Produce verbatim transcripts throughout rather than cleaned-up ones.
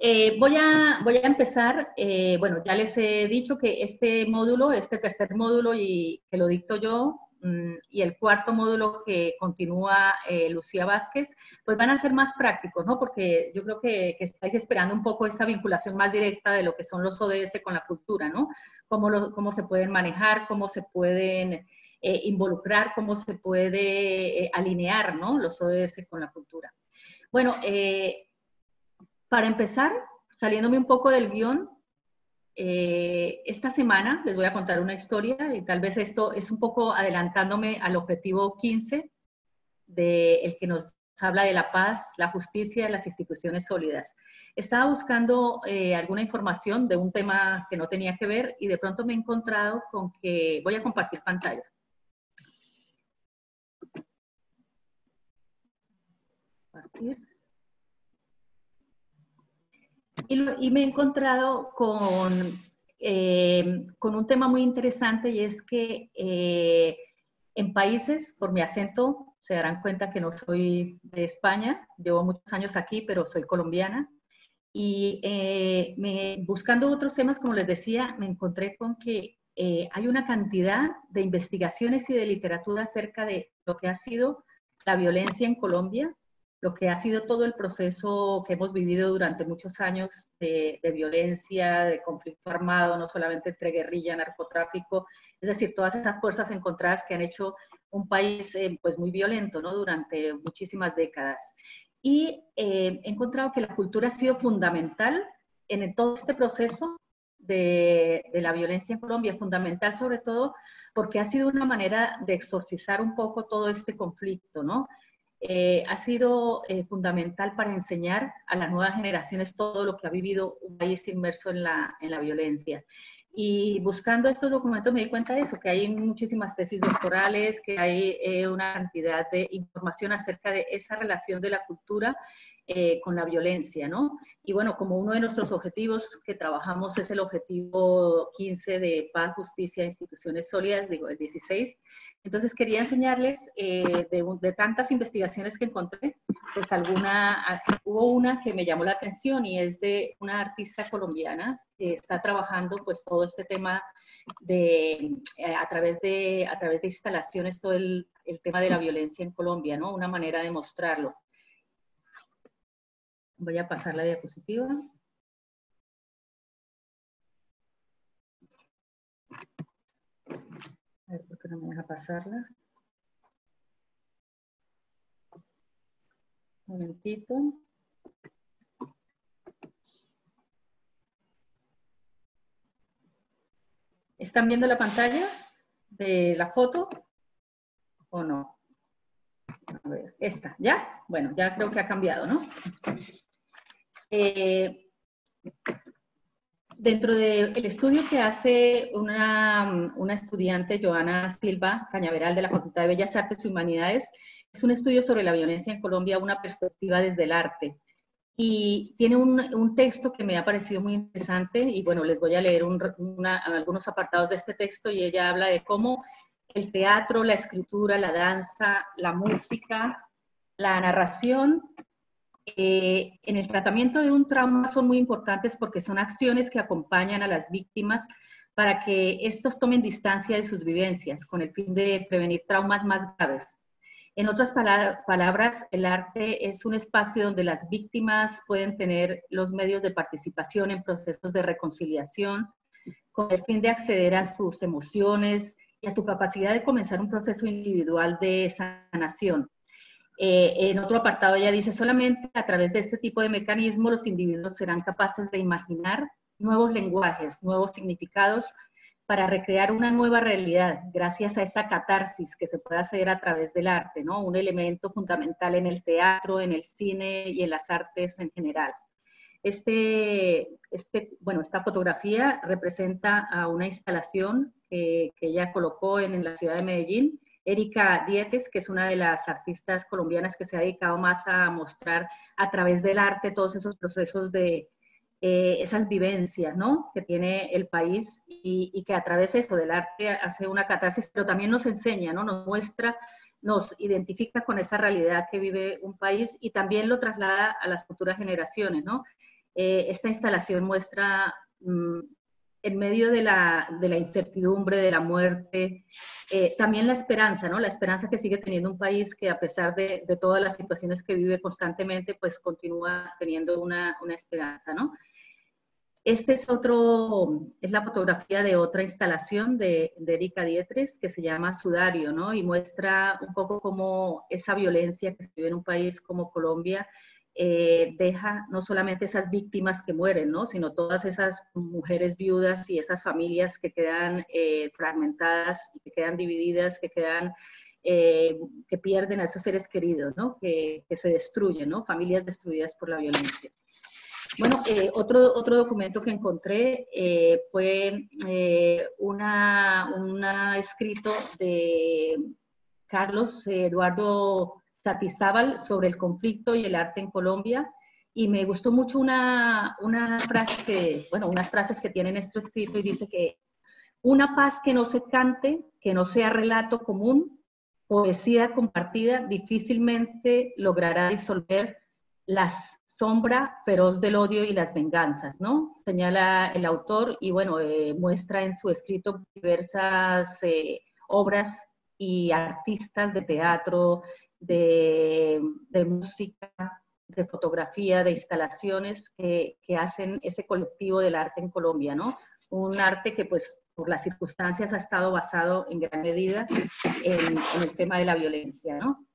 Eh, voy, a, voy a empezar, eh, bueno, ya les he dicho que este módulo, este tercer módulo, y que lo dicto yo, mmm, y el cuarto módulo que continúa eh, Lucía Vázquez, pues van a ser más prácticos, ¿no? Porque yo creo que, que estáis esperando un poco esa vinculación más directa de lo que son los O D S con la cultura, ¿no? Cómo, lo, cómo se pueden manejar, cómo se pueden eh, involucrar, cómo se puede eh, alinear, ¿no? Los O D S con la cultura. Bueno, eh, para empezar, saliéndome un poco del guión, eh, esta semana les voy a contar una historia y tal vez esto es un poco adelantándome al objetivo quince, de el que nos habla de la paz, la justicia y las instituciones sólidas. Estaba buscando eh, alguna información de un tema que no tenía que ver y de pronto me he encontrado con que voy a compartir pantalla. Compartir. Y, lo, y me he encontrado con, eh, con un tema muy interesante, y es que eh, en países, por mi acento, se darán cuenta que no soy de España, llevo muchos años aquí, pero soy colombiana. Y eh, me, buscando otros temas, como les decía, me encontré con que eh, hay una cantidad de investigaciones y de literatura acerca de lo que ha sido la violencia en Colombia, lo que ha sido todo el proceso que hemos vivido durante muchos años de, de violencia, de conflicto armado, no solamente entre guerrilla, narcotráfico, es decir, todas esas fuerzas encontradas que han hecho un país eh, pues muy violento, ¿no? Durante muchísimas décadas. Y eh, he encontrado que la cultura ha sido fundamental en todo este proceso de, de la violencia en Colombia, fundamental sobre todo porque ha sido una manera de exorcizar un poco todo este conflicto, ¿no? Eh, ha sido eh, fundamental para enseñar a las nuevas generaciones todo lo que ha vivido un país inmerso en la, en la violencia. Y buscando estos documentos me di cuenta de eso, que hay muchísimas tesis doctorales, que hay eh, una cantidad de información acerca de esa relación de la cultura eh, con la violencia, ¿no? Y bueno, como uno de nuestros objetivos que trabajamos es el objetivo quince de paz, justicia e instituciones sólidas, digo, el dieciséis, entonces quería enseñarles eh, de, de tantas investigaciones que encontré, pues alguna, hubo una que me llamó la atención y es de una artista colombiana que está trabajando pues todo este tema de, eh, a, través de, a través de instalaciones, todo el, el tema de la violencia en Colombia, ¿no? Una manera de mostrarlo. Voy a pasar la diapositiva. A ver, ¿por qué no me deja pasarla? Un momentito. ¿Están viendo la pantalla de la foto o no? A ver, esta, ¿ya? Bueno, ya creo que ha cambiado, ¿no? Eh, dentro del estudio que hace una, una estudiante, Joana Silva Cañaveral, de la Facultad de Bellas Artes y Humanidades, es un estudio sobre la violencia en Colombia, una perspectiva desde el arte. Y tiene un, un texto que me ha parecido muy interesante, y bueno, les voy a leer un, una, algunos apartados de este texto, y ella habla de cómo el teatro, la escritura, la danza, la música, la narración, eh, en el tratamiento de un trauma son muy importantes porque son acciones que acompañan a las víctimas para que estos tomen distancia de sus vivencias con el fin de prevenir traumas más graves. En otras palabras, el arte es un espacio donde las víctimas pueden tener los medios de participación en procesos de reconciliación con el fin de acceder a sus emociones y a su capacidad de comenzar un proceso individual de sanación. Eh, en otro apartado ella dice, solamente a través de este tipo de mecanismos los individuos serán capaces de imaginar nuevos lenguajes, nuevos significados para recrear una nueva realidad gracias a esta catarsis que se puede hacer a través del arte, ¿no? Un elemento fundamental en el teatro, en el cine y en las artes en general. Este, este, bueno, esta fotografía representa a una instalación que, que ella colocó en, en la ciudad de Medellín. Erika Dietes, que es una de las artistas colombianas que se ha dedicado más a mostrar a través del arte todos esos procesos de eh, esas vivencias, ¿no? Que tiene el país y, y que a través de eso del arte hace una catarsis, pero también nos enseña, ¿no? Nos muestra, nos identifica con esa realidad que vive un país y también lo traslada a las futuras generaciones, ¿no? Eh, esta instalación muestra, mmm, en medio de la, de la incertidumbre, de la muerte, eh, también la esperanza, ¿no? La esperanza que sigue teniendo un país que a pesar de, de todas las situaciones que vive constantemente, pues continúa teniendo una, una esperanza, ¿no? Este es otro, es la fotografía de otra instalación de, de Erika Dietrich que se llama Sudario, ¿no? Y muestra un poco cómo esa violencia que se vive en un país como Colombia eh, deja no solamente esas víctimas que mueren, ¿no? Sino todas esas mujeres viudas y esas familias que quedan eh, fragmentadas, que quedan divididas, que quedan, eh, que pierden a esos seres queridos, ¿no? Que, que se destruyen, ¿no? Familias destruidas por la violencia. Bueno, eh, otro, otro documento que encontré eh, fue eh, una, una escrito de Carlos Eduardo Satizábal sobre el conflicto y el arte en Colombia, y me gustó mucho una, una frase que, bueno, unas frases que tiene en este escrito, y dice que una paz que no se cante, que no sea relato común, poesía compartida, difícilmente logrará disolver la sombra feroz del odio y las venganzas, ¿no? Señala el autor y, bueno, eh, muestra en su escrito diversas eh, obras y artistas de teatro, de, de música, de fotografía, de instalaciones que, que hacen ese colectivo del arte en Colombia, ¿no? Un arte que, pues, por las circunstancias ha estado basado en gran medida en, en el tema de la violencia, ¿no?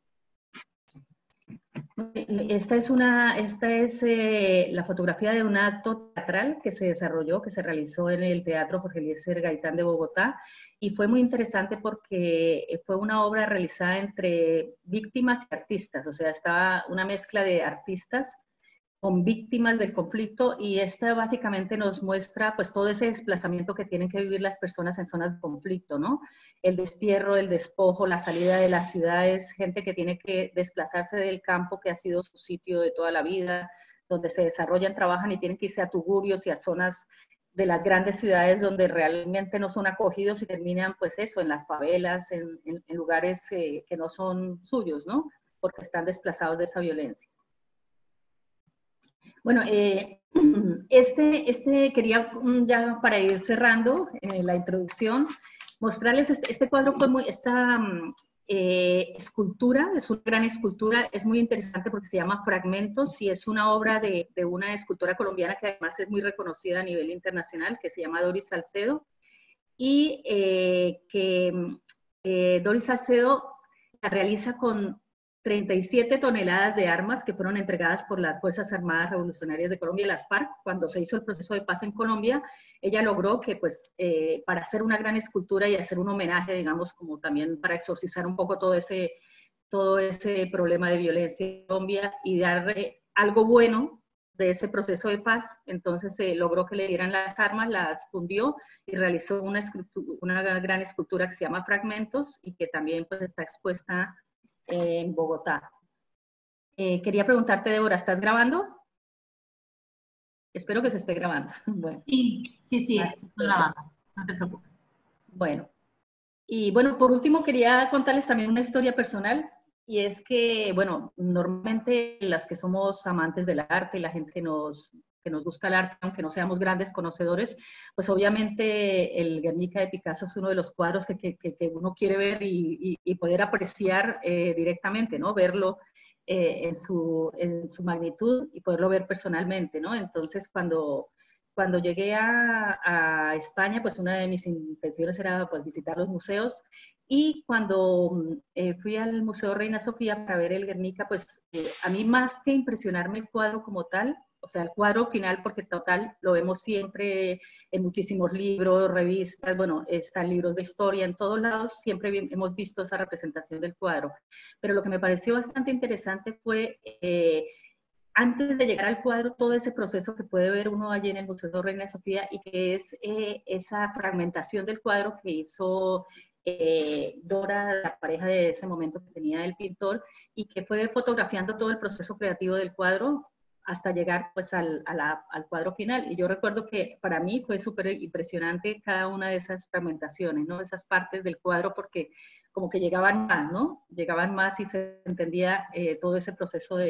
Esta es, una, esta es eh, la fotografía de un acto teatral que se desarrolló, que se realizó en el Teatro Jorge Eliezer Gaitán de Bogotá, y fue muy interesante porque fue una obra realizada entre víctimas y artistas, o sea, estaba una mezcla de artistas con víctimas del conflicto, y esta básicamente nos muestra pues todo ese desplazamiento que tienen que vivir las personas en zonas de conflicto, ¿no? El destierro, el despojo, la salida de las ciudades, gente que tiene que desplazarse del campo que ha sido su sitio de toda la vida, donde se desarrollan, trabajan y tienen que irse a tugurios y a zonas de las grandes ciudades donde realmente no son acogidos y terminan pues eso, en las favelas, en, en, en lugares eh, que no son suyos, ¿no? Porque están desplazados de esa violencia. Bueno, eh, este, este quería ya para ir cerrando eh, la introducción, mostrarles este, este cuadro fue muy, esta eh, escultura, es una gran escultura, es muy interesante porque se llama Fragmentos y es una obra de, de una escultora colombiana que además es muy reconocida a nivel internacional, que se llama Doris Salcedo, y eh, que eh, Doris Salcedo la realiza con treinta y siete toneladas de armas que fueron entregadas por las Fuerzas Armadas Revolucionarias de Colombia, las FARC, cuando se hizo el proceso de paz en Colombia. Ella logró que, pues, eh, para hacer una gran escultura y hacer un homenaje, digamos, como también para exorcizar un poco todo ese, todo ese problema de violencia en Colombia y darle algo bueno de ese proceso de paz, entonces se eh, logró que le dieran las armas, las fundió y realizó una, una gran escultura que se llama Fragmentos y que también pues está expuesta en Bogotá. Eh, quería preguntarte, Débora, ¿estás grabando? Espero que se esté grabando. Bueno. Sí, sí, sí, se está grabando, no te preocupes. Bueno, y bueno, por último quería contarles también una historia personal, y es que, bueno, normalmente las que somos amantes del arte y la gente que nos, que nos gusta el arte, aunque no seamos grandes conocedores, pues obviamente el Guernica de Picasso es uno de los cuadros que, que, que uno quiere ver y, y, y poder apreciar eh, directamente, ¿no? Verlo eh, en, su, en su magnitud y poderlo ver personalmente, ¿no? Entonces, cuando... Cuando llegué a, a España, pues una de mis intenciones era pues, visitar los museos, y cuando eh, fui al Museo Reina Sofía para ver el Guernica, pues eh, a mí más que impresionarme el cuadro como tal, o sea, el cuadro final, porque total lo vemos siempre en muchísimos libros, revistas, bueno, están libros de historia, en todos lados siempre hemos visto esa representación del cuadro. Pero lo que me pareció bastante interesante fue... Eh, antes de llegar al cuadro, todo ese proceso que puede ver uno allí en el Museo Reina Sofía, y que es eh, esa fragmentación del cuadro que hizo eh, Dora, la pareja de ese momento que tenía el pintor, y que fue fotografiando todo el proceso creativo del cuadro hasta llegar pues al, a la, al cuadro final. Y yo recuerdo que para mí fue súper impresionante cada una de esas fragmentaciones, ¿no? Esas partes del cuadro, porque como que llegaban más, ¿no? Llegaban más y se entendía eh, todo ese proceso de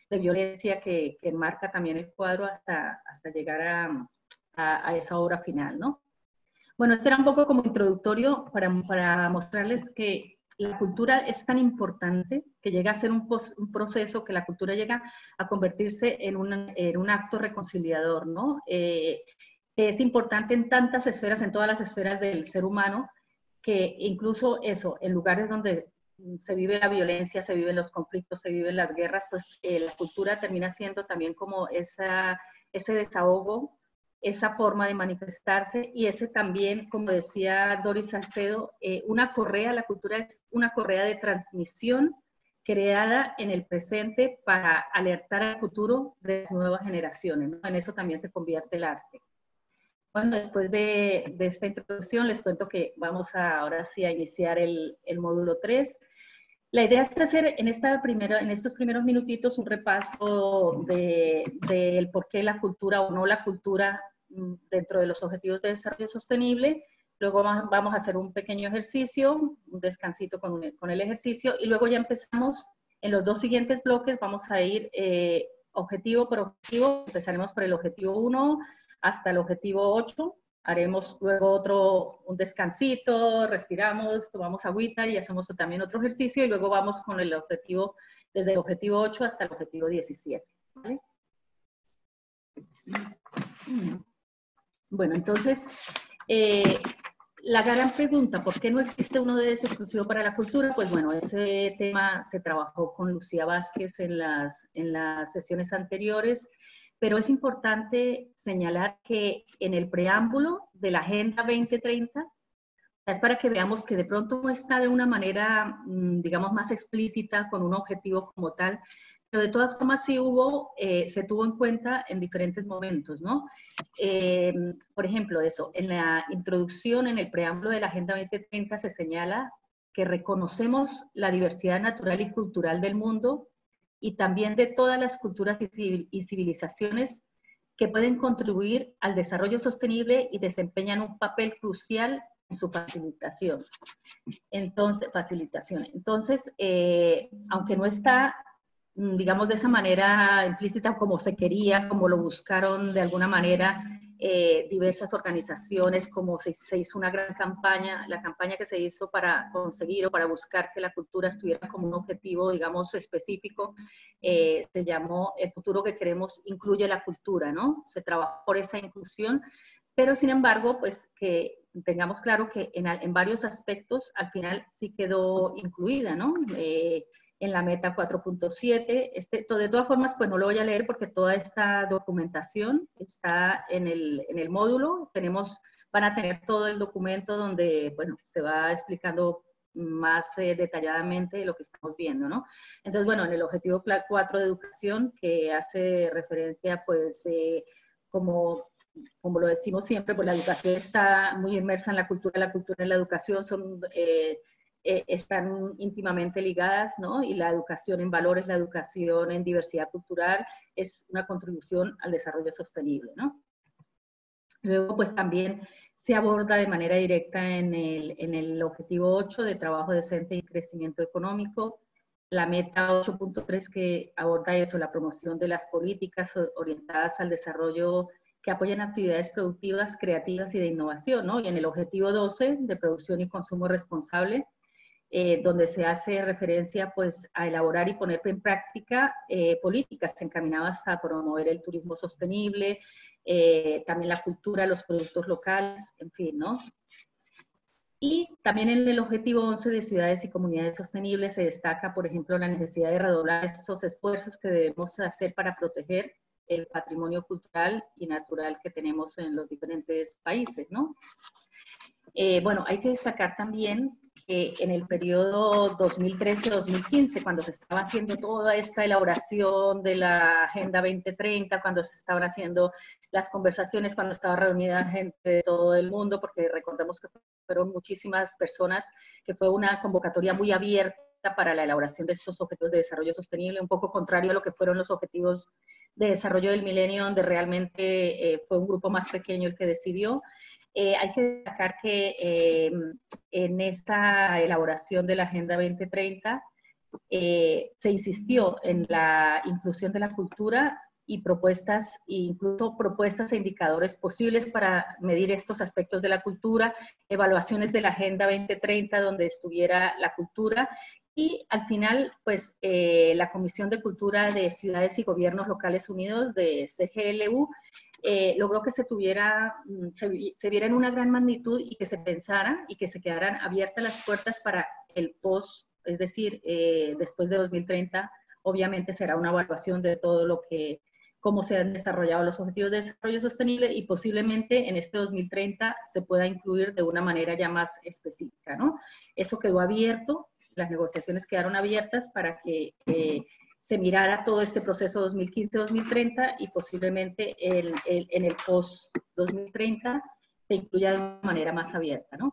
de violencia que, que enmarca también el cuadro hasta, hasta llegar a, a, a esa obra final, ¿no? Bueno, esto era un poco como introductorio para, para mostrarles que la cultura es tan importante que llega a ser un, pos, un proceso, que la cultura llega a convertirse en un, en un acto reconciliador, ¿no? Eh, que es importante en tantas esferas, en todas las esferas del ser humano, que incluso eso, en lugares donde se vive la violencia, se viven los conflictos, se viven las guerras, pues eh, la cultura termina siendo también como esa, ese desahogo, esa forma de manifestarse y ese también, como decía Doris Salcedo, eh, una correa, la cultura es una correa de transmisión creada en el presente para alertar al futuro de las nuevas generaciones, ¿no? En eso también se convierte el arte. Bueno, después de, de esta introducción les cuento que vamos a, ahora sí a iniciar el, el módulo tres. La idea es hacer en, esta primera, en estos primeros minutitos un repaso del de, de por qué la cultura o no la cultura dentro de los objetivos de desarrollo sostenible. Luego vamos a hacer un pequeño ejercicio, un descansito con, un, con el ejercicio y luego ya empezamos en los dos siguientes bloques. Vamos a ir eh, objetivo por objetivo. Empezaremos por el objetivo uno hasta el objetivo ocho. Haremos luego otro, un descansito, respiramos, tomamos agüita y hacemos también otro ejercicio y luego vamos con el objetivo, desde el objetivo ocho hasta el objetivo diecisiete. ¿Vale? Bueno, entonces, eh, la gran pregunta, ¿por qué no existe uno de ese exclusivo para la cultura? Pues bueno, ese tema se trabajó con Lucía Vázquez en las, en las sesiones anteriores, pero es importante señalar que en el preámbulo de la Agenda veinte treinta, es para que veamos que de pronto no está de una manera, digamos, más explícita, con un objetivo como tal, pero de todas formas sí hubo, eh, se tuvo en cuenta en diferentes momentos, ¿no? Eh, por ejemplo, eso, en la introducción, en el preámbulo de la Agenda veinte treinta se señala que reconocemos la diversidad natural y cultural del mundo y también de todas las culturas y civilizaciones que pueden contribuir al desarrollo sostenible y desempeñan un papel crucial en su facilitación. Entonces, facilitación. Entonces eh, aunque no está, digamos, de esa manera implícita como se quería, como lo buscaron de alguna manera eh, diversas organizaciones, como se, se hizo una gran campaña, la campaña que se hizo para conseguir o para buscar que la cultura estuviera como un objetivo, digamos, específico, eh, se llamó El futuro que queremos incluye la cultura, ¿no? Se trabajó por esa inclusión, pero sin embargo, pues que tengamos claro que en, en varios aspectos al final sí quedó incluida, ¿no? Eh, en la meta cuatro punto siete. Este, de todas formas, pues no lo voy a leer porque toda esta documentación está en el, en el módulo. Tenemos, van a tener todo el documento donde, bueno, se va explicando más eh, detalladamente lo que estamos viendo, ¿no? Entonces, bueno, en el objetivo cuatro de educación, que hace referencia, pues, eh, como, como lo decimos siempre, pues la educación está muy inmersa en la cultura, la cultura y la educación son... Eh, Eh, están íntimamente ligadas, ¿no? Y la educación en valores, la educación en diversidad cultural es una contribución al desarrollo sostenible, ¿no? Luego, pues también se aborda de manera directa en el, en el objetivo ocho de trabajo decente y crecimiento económico, la meta ocho punto tres que aborda eso, la promoción de las políticas orientadas al desarrollo que apoyan actividades productivas, creativas y de innovación, ¿no? Y en el objetivo doce de producción y consumo responsable, Eh, donde se hace referencia pues, a elaborar y poner en práctica eh, políticas encaminadas a promover el turismo sostenible, eh, también la cultura, los productos locales, en fin, ¿no? Y también en el objetivo once de ciudades y comunidades sostenibles se destaca, por ejemplo, la necesidad de redoblar esos esfuerzos que debemos hacer para proteger el patrimonio cultural y natural que tenemos en los diferentes países, ¿no? Eh, bueno, hay que destacar también que en el periodo dos mil trece dos mil quince, cuando se estaba haciendo toda esta elaboración de la Agenda veinte treinta, cuando se estaban haciendo las conversaciones, cuando estaba reunida gente de todo el mundo, porque recordemos que fueron muchísimas personas, que fue una convocatoria muy abierta para la elaboración de esos objetivos de desarrollo sostenible, un poco contrario a lo que fueron los objetivos de desarrollo del milenio, donde realmente eh, fue un grupo más pequeño el que decidió. Eh, hay que destacar que eh, en esta elaboración de la Agenda veinte treinta eh, se insistió en la inclusión de la cultura y propuestas, incluso propuestas e indicadores posibles para medir estos aspectos de la cultura, evaluaciones de la Agenda veinte treinta donde estuviera la cultura, y al final, pues, eh, la Comisión de Cultura de Ciudades y Gobiernos Locales Unidos, de C G L U, eh, logró que se tuviera, se, se viera en una gran magnitud y que se pensara y que se quedaran abiertas las puertas para el post, es decir, eh, después de dos mil treinta, obviamente será una evaluación de todo lo que, cómo se han desarrollado los objetivos de desarrollo sostenible y posiblemente en este dos mil treinta se pueda incluir de una manera ya más específica, ¿no? Eso quedó abierto, las negociaciones quedaron abiertas para que eh, se mirara todo este proceso dos mil quince dos mil treinta y posiblemente el, el, en el post dos mil treinta se incluya de una manera más abierta, ¿no?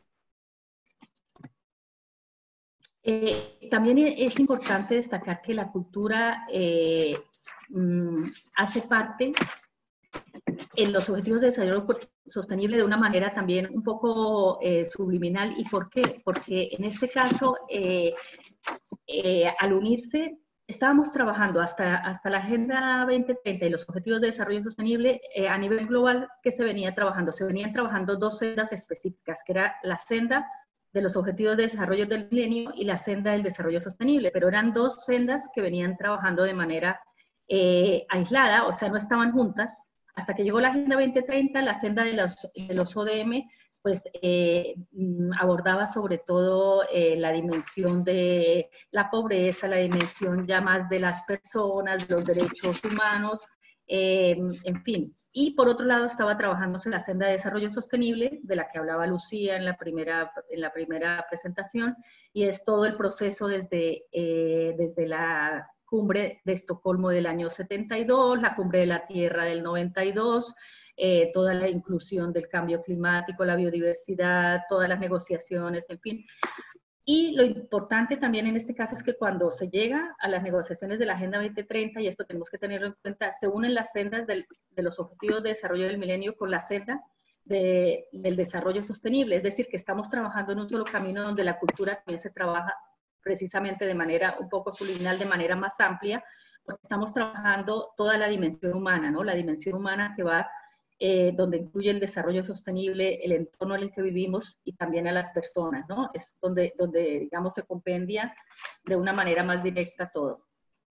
Eh, también es importante destacar que la cultura eh, mm, hace parte en los objetivos de desarrollo sostenible de una manera también un poco eh, subliminal. ¿Y por qué? Porque en este caso, eh, eh, al unirse, estábamos trabajando hasta, hasta la Agenda veinte treinta y los Objetivos de Desarrollo Sostenible eh, a nivel global que se venía trabajando. Se venían trabajando dos sendas específicas, que era la senda de los Objetivos de Desarrollo del Milenio y la senda del Desarrollo Sostenible, pero eran dos sendas que venían trabajando de manera eh, aislada, o sea, no estaban juntas. Hasta que llegó la Agenda veinte treinta, la senda de los, de los O D M, pues eh, abordaba sobre todo eh, la dimensión de la pobreza, la dimensión ya más de las personas, los derechos humanos, eh, en fin. Y por otro lado estaba trabajándose la senda de desarrollo sostenible, de la que hablaba Lucía en la primera, en la primera presentación, y es todo el proceso desde, eh, desde la cumbre de Estocolmo del año setenta y dos, la cumbre de la Tierra del noventa y dos, eh, toda la inclusión del cambio climático, la biodiversidad, todas las negociaciones, en fin. Y lo importante también en este caso es que cuando se llega a las negociaciones de la Agenda veinte treinta, y esto tenemos que tenerlo en cuenta, se unen las sendas del, de los Objetivos de Desarrollo del Milenio con la senda de, del desarrollo sostenible, es decir, que estamos trabajando en un solo camino donde la cultura también se trabaja precisamente de manera un poco subliminal, de manera más amplia, porque estamos trabajando toda la dimensión humana, ¿no? La dimensión humana que va, eh, donde incluye el desarrollo sostenible, el entorno en el que vivimos y también a las personas, ¿no? Es donde, donde digamos, se compendia de una manera más directa todo.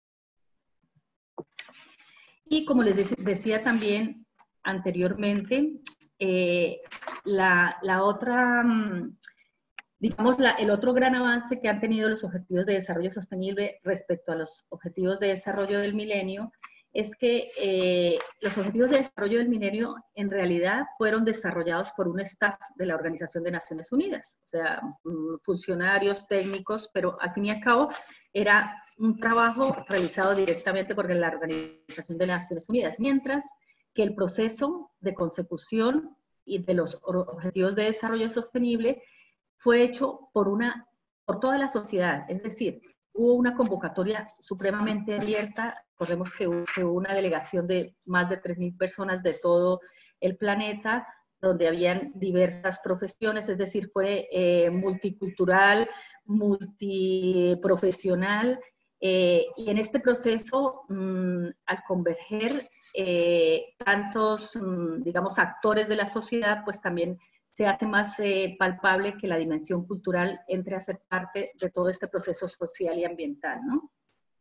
Y como les decía también anteriormente, eh, la, la otra... Digamos, la, el otro gran avance que han tenido los Objetivos de Desarrollo Sostenible respecto a los Objetivos de Desarrollo del Milenio es que eh, los Objetivos de Desarrollo del Milenio en realidad fueron desarrollados por un staff de la Organización de Naciones Unidas, o sea, funcionarios, técnicos, pero al fin y al cabo era un trabajo realizado directamente por la Organización de Naciones Unidas, mientras que el proceso de consecución y de los Objetivos de Desarrollo Sostenible fue hecho por, una, por toda la sociedad, es decir, hubo una convocatoria supremamente abierta, recordemos que hubo, que hubo una delegación de más de tres mil personas de todo el planeta, donde habían diversas profesiones, es decir, fue eh, multicultural, multiprofesional, eh, y en este proceso, mmm, al converger eh, tantos, mmm, digamos, actores de la sociedad, pues también se hace más eh, palpable que la dimensión cultural entre a ser parte de todo este proceso social y ambiental, ¿no?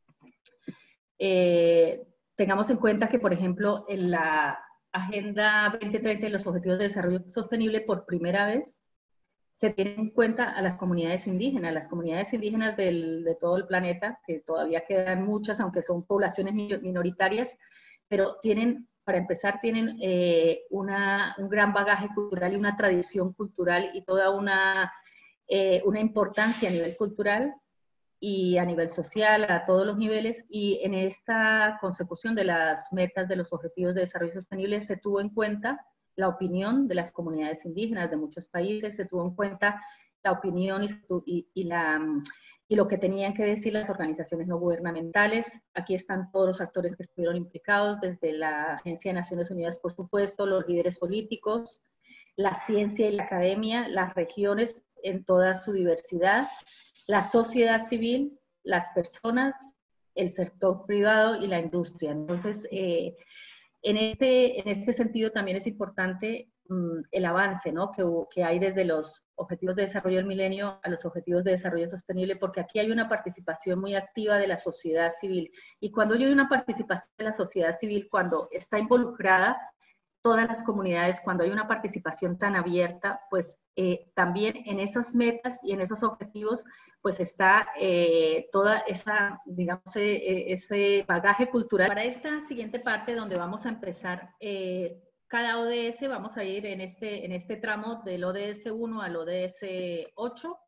Eh, tengamos en cuenta que, por ejemplo, en la Agenda veinte treinta y los Objetivos de Desarrollo Sostenible, por primera vez, se tienen en cuenta a las comunidades indígenas, las comunidades indígenas del, de todo el planeta, que todavía quedan muchas, aunque son poblaciones minoritarias, pero tienen... Para empezar, tienen eh, una, un gran bagaje cultural y una tradición cultural y toda una, eh, una importancia a nivel cultural y a nivel social, a todos los niveles. Y en esta consecución de las metas de los Objetivos de Desarrollo Sostenible se tuvo en cuenta la opinión de las comunidades indígenas de muchos países, se tuvo en cuenta la opinión y, y, y la... y lo que tenían que decir las organizaciones no gubernamentales. Aquí están todos los actores que estuvieron implicados, desde la Agencia de Naciones Unidas, por supuesto, los líderes políticos, la ciencia y la academia, las regiones en toda su diversidad, la sociedad civil, las personas, el sector privado y la industria. Entonces, eh, en, este, en este sentido también es importante um, el avance, ¿no?, que, que hay desde los Objetivos de Desarrollo del Milenio a los Objetivos de Desarrollo Sostenible, porque aquí hay una participación muy activa de la sociedad civil. Y cuando hay una participación de la sociedad civil, cuando está involucrada todas las comunidades, cuando hay una participación tan abierta, pues eh, también en esas metas y en esos objetivos, pues está eh, toda esa, digamos, eh, ese bagaje cultural. Para esta siguiente parte, donde vamos a empezar, eh, cada O D S, vamos a ir en este, en este tramo del O D S uno al O D S ocho,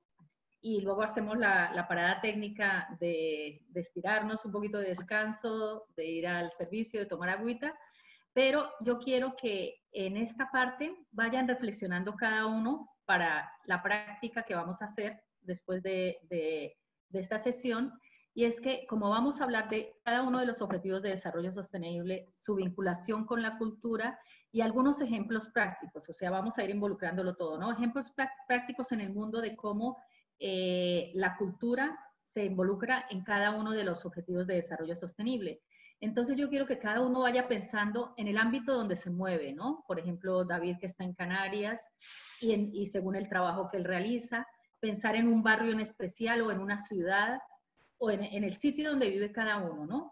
y luego hacemos la, la parada técnica de, de estirarnos, un poquito de descanso, de ir al servicio, de tomar agüita. Pero yo quiero que en esta parte vayan reflexionando cada uno para la práctica que vamos a hacer después de, de, de esta sesión. Y es que, como vamos a hablar de cada uno de los objetivos de desarrollo sostenible, su vinculación con la cultura y algunos ejemplos prácticos, o sea, vamos a ir involucrándolo todo, ¿no? Ejemplos prácticos en el mundo de cómo eh, la cultura se involucra en cada uno de los objetivos de desarrollo sostenible. Entonces yo quiero que cada uno vaya pensando en el ámbito donde se mueve, ¿no? Por ejemplo, David, que está en Canarias, y, en, y según el trabajo que él realiza, pensar en un barrio en especial o en una ciudad o en, en el sitio donde vive cada uno, ¿no?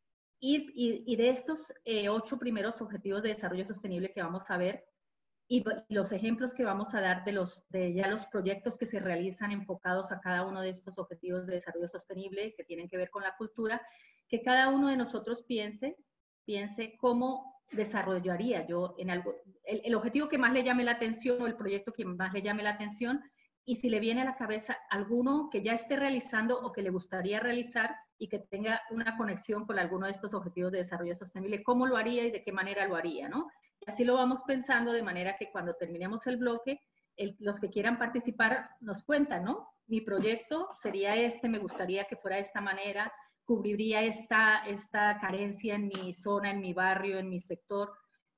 Y, y, y de estos eh, ocho primeros objetivos de desarrollo sostenible que vamos a ver, y los ejemplos que vamos a dar de, los, de ya los proyectos que se realizan enfocados a cada uno de estos objetivos de desarrollo sostenible que tienen que ver con la cultura, que cada uno de nosotros piense, piense cómo desarrollaría yo en algo, el, el objetivo que más le llame la atención o el proyecto que más le llame la atención, y si le viene a la cabeza alguno que ya esté realizando o que le gustaría realizar y que tenga una conexión con alguno de estos objetivos de desarrollo sostenible, cómo lo haría y de qué manera lo haría, ¿no? Y así lo vamos pensando de manera que cuando terminemos el bloque, el, los que quieran participar nos cuentan, ¿no? Mi proyecto sería este, me gustaría que fuera de esta manera, cubriría esta, esta carencia en mi zona, en mi barrio, en mi sector.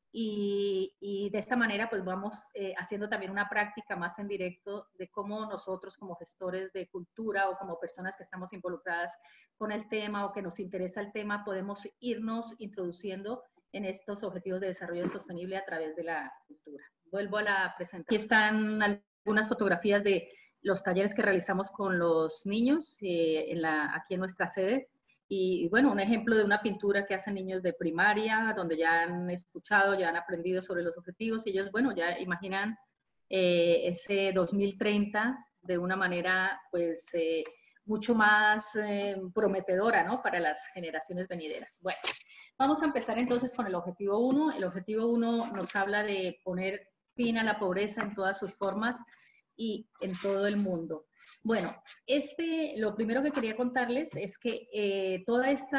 Y, y de esta manera pues vamos eh, haciendo también una práctica más en directo de cómo nosotros como gestores de cultura o como personas que estamos involucradas con el tema o que nos interesa el tema podemos irnos introduciendo en estos objetivos de desarrollo sostenible a través de la cultura. Vuelvo a la presentación. Aquí están algunas fotografías de los talleres que realizamos con los niños eh, en la, aquí en nuestra sede. Y bueno, un ejemplo de una pintura que hacen niños de primaria, donde ya han escuchado, ya han aprendido sobre los objetivos, y ellos, bueno, ya imaginan eh, ese dos mil treinta de una manera, pues, eh, mucho más eh, prometedora, ¿no?, para las generaciones venideras. Bueno, vamos a empezar entonces con el objetivo uno. El objetivo uno nos habla de poner fin a la pobreza en todas sus formas y en todo el mundo. Bueno, este, lo primero que quería contarles es que eh, todo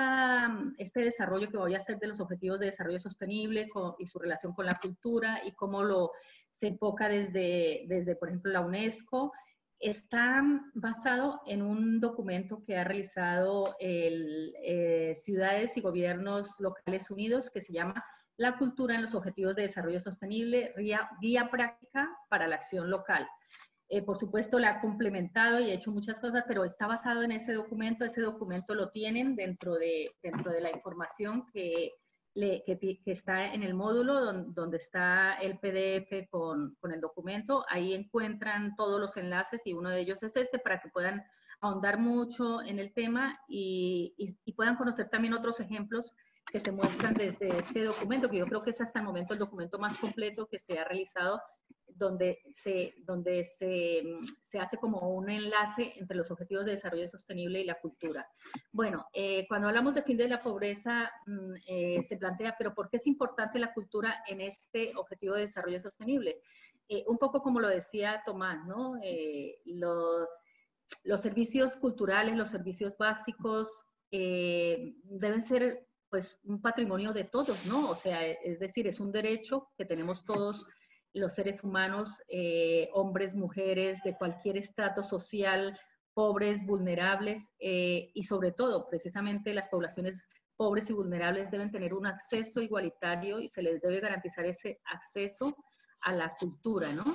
este desarrollo que voy a hacer de los Objetivos de Desarrollo Sostenible con, y su relación con la cultura y cómo lo se enfoca desde, desde, por ejemplo, la UNESCO, está basado en un documento que ha realizado el, eh, Ciudades y Gobiernos Locales Unidos, que se llama La Cultura en los Objetivos de Desarrollo Sostenible, guía, guía práctica para la acción local. Eh, por supuesto, la ha complementado y ha hecho muchas cosas, pero está basado en ese documento. Ese documento lo tienen dentro de, dentro de la información que, le, que, que está en el módulo, donde, donde está el P D F con, con el documento. Ahí encuentran todos los enlaces y uno de ellos es este, para que puedan ahondar mucho en el tema y, y, y puedan conocer también otros ejemplos que se muestran desde este documento, que yo creo que es hasta el momento el documento más completo que se ha realizado, donde se, donde se, se hace como un enlace entre los objetivos de desarrollo sostenible y la cultura. Bueno, eh, cuando hablamos de fin de la pobreza, eh, se plantea, pero ¿por qué es importante la cultura en este objetivo de desarrollo sostenible? Eh, un poco como lo decía Tomás, ¿no? Eh, lo, los servicios culturales, los servicios básicos, eh, deben ser pues un patrimonio de todos, ¿no? O sea, es decir, es un derecho que tenemos todos los seres humanos, eh, hombres, mujeres, de cualquier estrato social, pobres, vulnerables, eh, y sobre todo, precisamente las poblaciones pobres y vulnerables deben tener un acceso igualitario y se les debe garantizar ese acceso a la cultura, ¿no?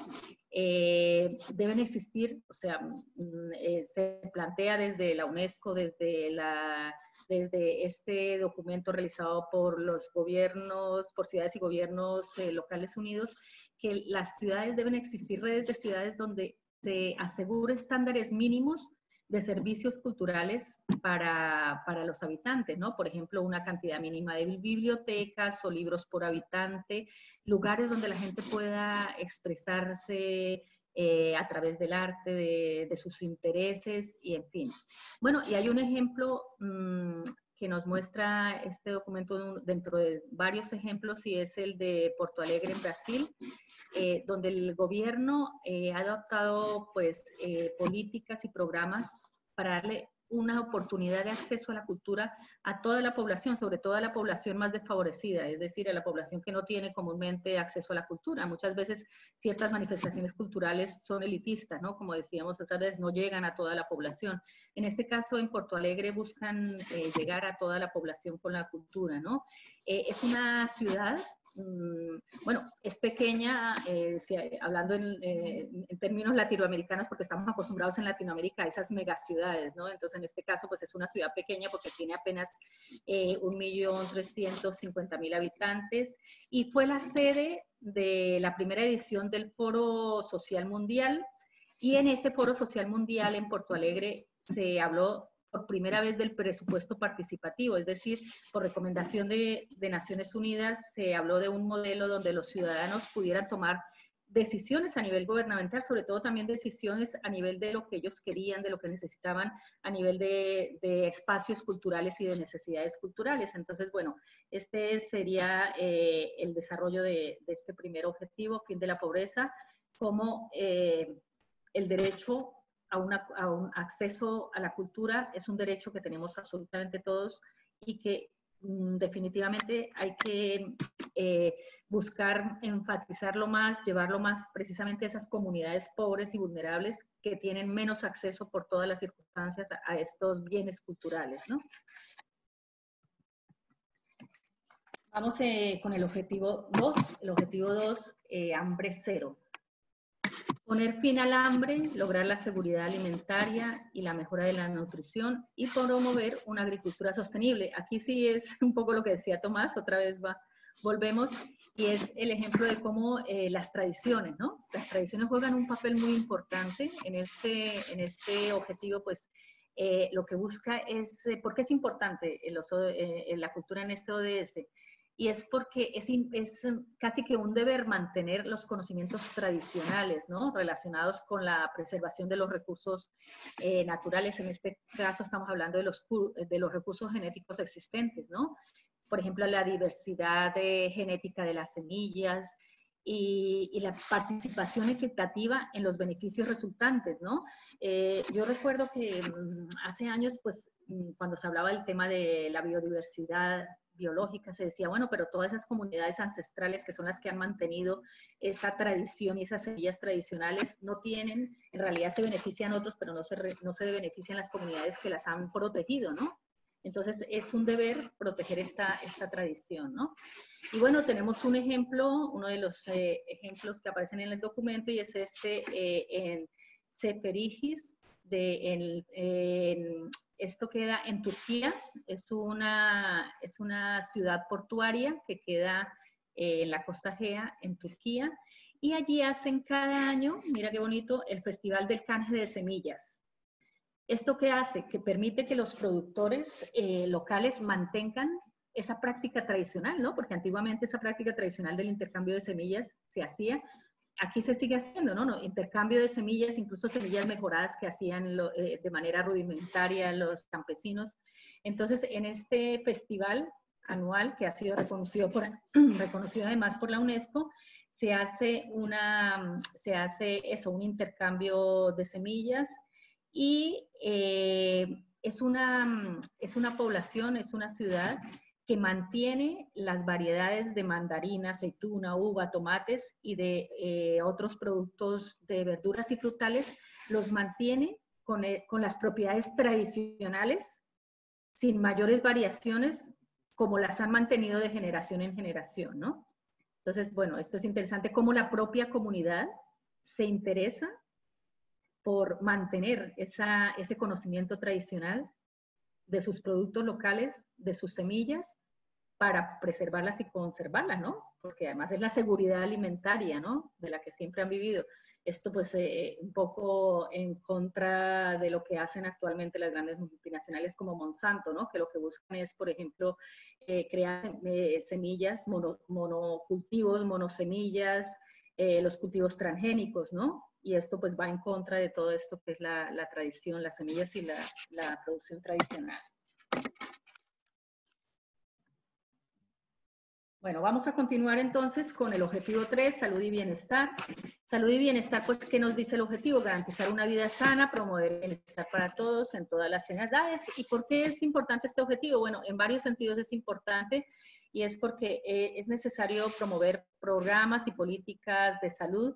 eh, deben existir, o sea, eh, se plantea desde la UNESCO, desde, la, desde este documento realizado por los gobiernos, por ciudades y gobiernos eh, locales unidos, que las ciudades deben existir redes de ciudades donde se asegure estándares mínimos de servicios culturales para, para los habitantes, ¿no? Por ejemplo, una cantidad mínima de bibliotecas o libros por habitante, lugares donde la gente pueda expresarse eh, a través del arte, de, de sus intereses y en fin. Bueno, y hay un ejemplo mmm, que nos muestra este documento dentro de varios ejemplos y es el de Porto Alegre en Brasil, eh, donde el gobierno eh, ha adoptado pues, eh, políticas y programas para darle una oportunidad de acceso a la cultura a toda la población, sobre todo a la población más desfavorecida, es decir, a la población que no tiene comúnmente acceso a la cultura. Muchas veces ciertas manifestaciones culturales son elitistas, ¿no? Como decíamos otras veces, no llegan a toda la población. En este caso, en Porto Alegre buscan eh, llegar a toda la población con la cultura, ¿no? Eh, es una ciudad, mmm, bueno, es pequeña, eh, si, hablando en, eh, en términos latinoamericanos, porque estamos acostumbrados en Latinoamérica a esas megaciudades, ¿no? Entonces, en este caso, pues es una ciudad pequeña porque tiene apenas eh, un millón trescientos cincuenta mil habitantes y fue la sede de la primera edición del Foro Social Mundial y en este Foro Social Mundial en Porto Alegre se habló por primera vez del presupuesto participativo, es decir, por recomendación de, de Naciones Unidas se habló de un modelo donde los ciudadanos pudieran tomar decisiones a nivel gubernamental, sobre todo también decisiones a nivel de lo que ellos querían, de lo que necesitaban, a nivel de, de espacios culturales y de necesidades culturales. Entonces, bueno, este sería eh, el desarrollo de, de este primer objetivo, fin de la pobreza, como eh, el derecho a, una, a un acceso a la cultura es un derecho que tenemos absolutamente todos y que definitivamente hay que eh, buscar enfatizarlo más, llevarlo más precisamente a esas comunidades pobres y vulnerables que tienen menos acceso por todas las circunstancias a, a estos bienes culturales, ¿no? Vamos eh, con el objetivo dos. El objetivo dos, eh, hambre cero. Poner fin al hambre, lograr la seguridad alimentaria y la mejora de la nutrición y promover una agricultura sostenible. Aquí sí es un poco lo que decía Tomás, otra vez va, volvemos, y es el ejemplo de cómo eh, las tradiciones, ¿no? Las tradiciones juegan un papel muy importante en este, en este objetivo, pues eh, lo que busca es, eh, ¿por qué es importante el oso, eh, la cultura en este O D S? Y es porque es, es casi que un deber mantener los conocimientos tradicionales, ¿no? Relacionados con la preservación de los recursos eh, naturales. En este caso estamos hablando de los, de los recursos genéticos existentes, ¿no? Por ejemplo, la diversidad de, genética de las semillas y, y la participación equitativa en los beneficios resultantes, ¿no? Eh, yo recuerdo que mmm, hace años, pues, cuando se hablaba del tema de la biodiversidad biológica, se decía, bueno, pero todas esas comunidades ancestrales que son las que han mantenido esa tradición y esas semillas tradicionales no tienen, en realidad se benefician otros, pero no se, re, no se benefician las comunidades que las han protegido, ¿no? Entonces es un deber proteger esta, esta tradición, ¿no? Y bueno, tenemos un ejemplo, uno de los eh, ejemplos que aparecen en el documento y es este eh, en Seferigis, de, en, en, esto queda en Turquía, es una, es una ciudad portuaria que queda eh, en la costa Egea, en Turquía, y allí hacen cada año, mira qué bonito, el Festival del Canje de Semillas. ¿Esto qué hace? Que permite que los productores eh, locales mantengan esa práctica tradicional, ¿no? Porque antiguamente esa práctica tradicional del intercambio de semillas se hacía. Aquí se sigue haciendo, ¿no? ¿no? Intercambio de semillas, incluso semillas mejoradas que hacían lo, eh, de manera rudimentaria los campesinos. Entonces, en este festival anual, que ha sido reconocido, por, reconocido además por la UNESCO, se hace, una, se hace eso, un intercambio de semillas y eh, es, una, es una población, es una ciudad que mantiene las variedades de mandarina, aceituna, uva, tomates y de eh, otros productos de verduras y frutales, los mantiene con, eh, con las propiedades tradicionales, sin mayores variaciones, como las han mantenido de generación en generación, ¿no? Entonces, bueno, esto es interesante, cómo la propia comunidad se interesa por mantener esa, ese conocimiento tradicional de sus productos locales, de sus semillas, para preservarlas y conservarlas, ¿no? Porque además es la seguridad alimentaria, ¿no? De la que siempre han vivido. Esto pues eh, un poco en contra de lo que hacen actualmente las grandes multinacionales como Monsanto, ¿no? Que lo que buscan es, por ejemplo, eh, crear eh, semillas, mono, monocultivos, monosemillas, eh, los cultivos transgénicos, ¿no? Y esto pues va en contra de todo esto que es la, la tradición, las semillas y la, la producción tradicional. Bueno, vamos a continuar entonces con el objetivo tres, salud y bienestar. Salud y bienestar, pues, ¿qué nos dice el objetivo? Garantizar una vida sana, promover el bienestar para todos en todas las edades. ¿Y por qué es importante este objetivo? Bueno, en varios sentidos es importante y es porque eh, es necesario promover programas y políticas de salud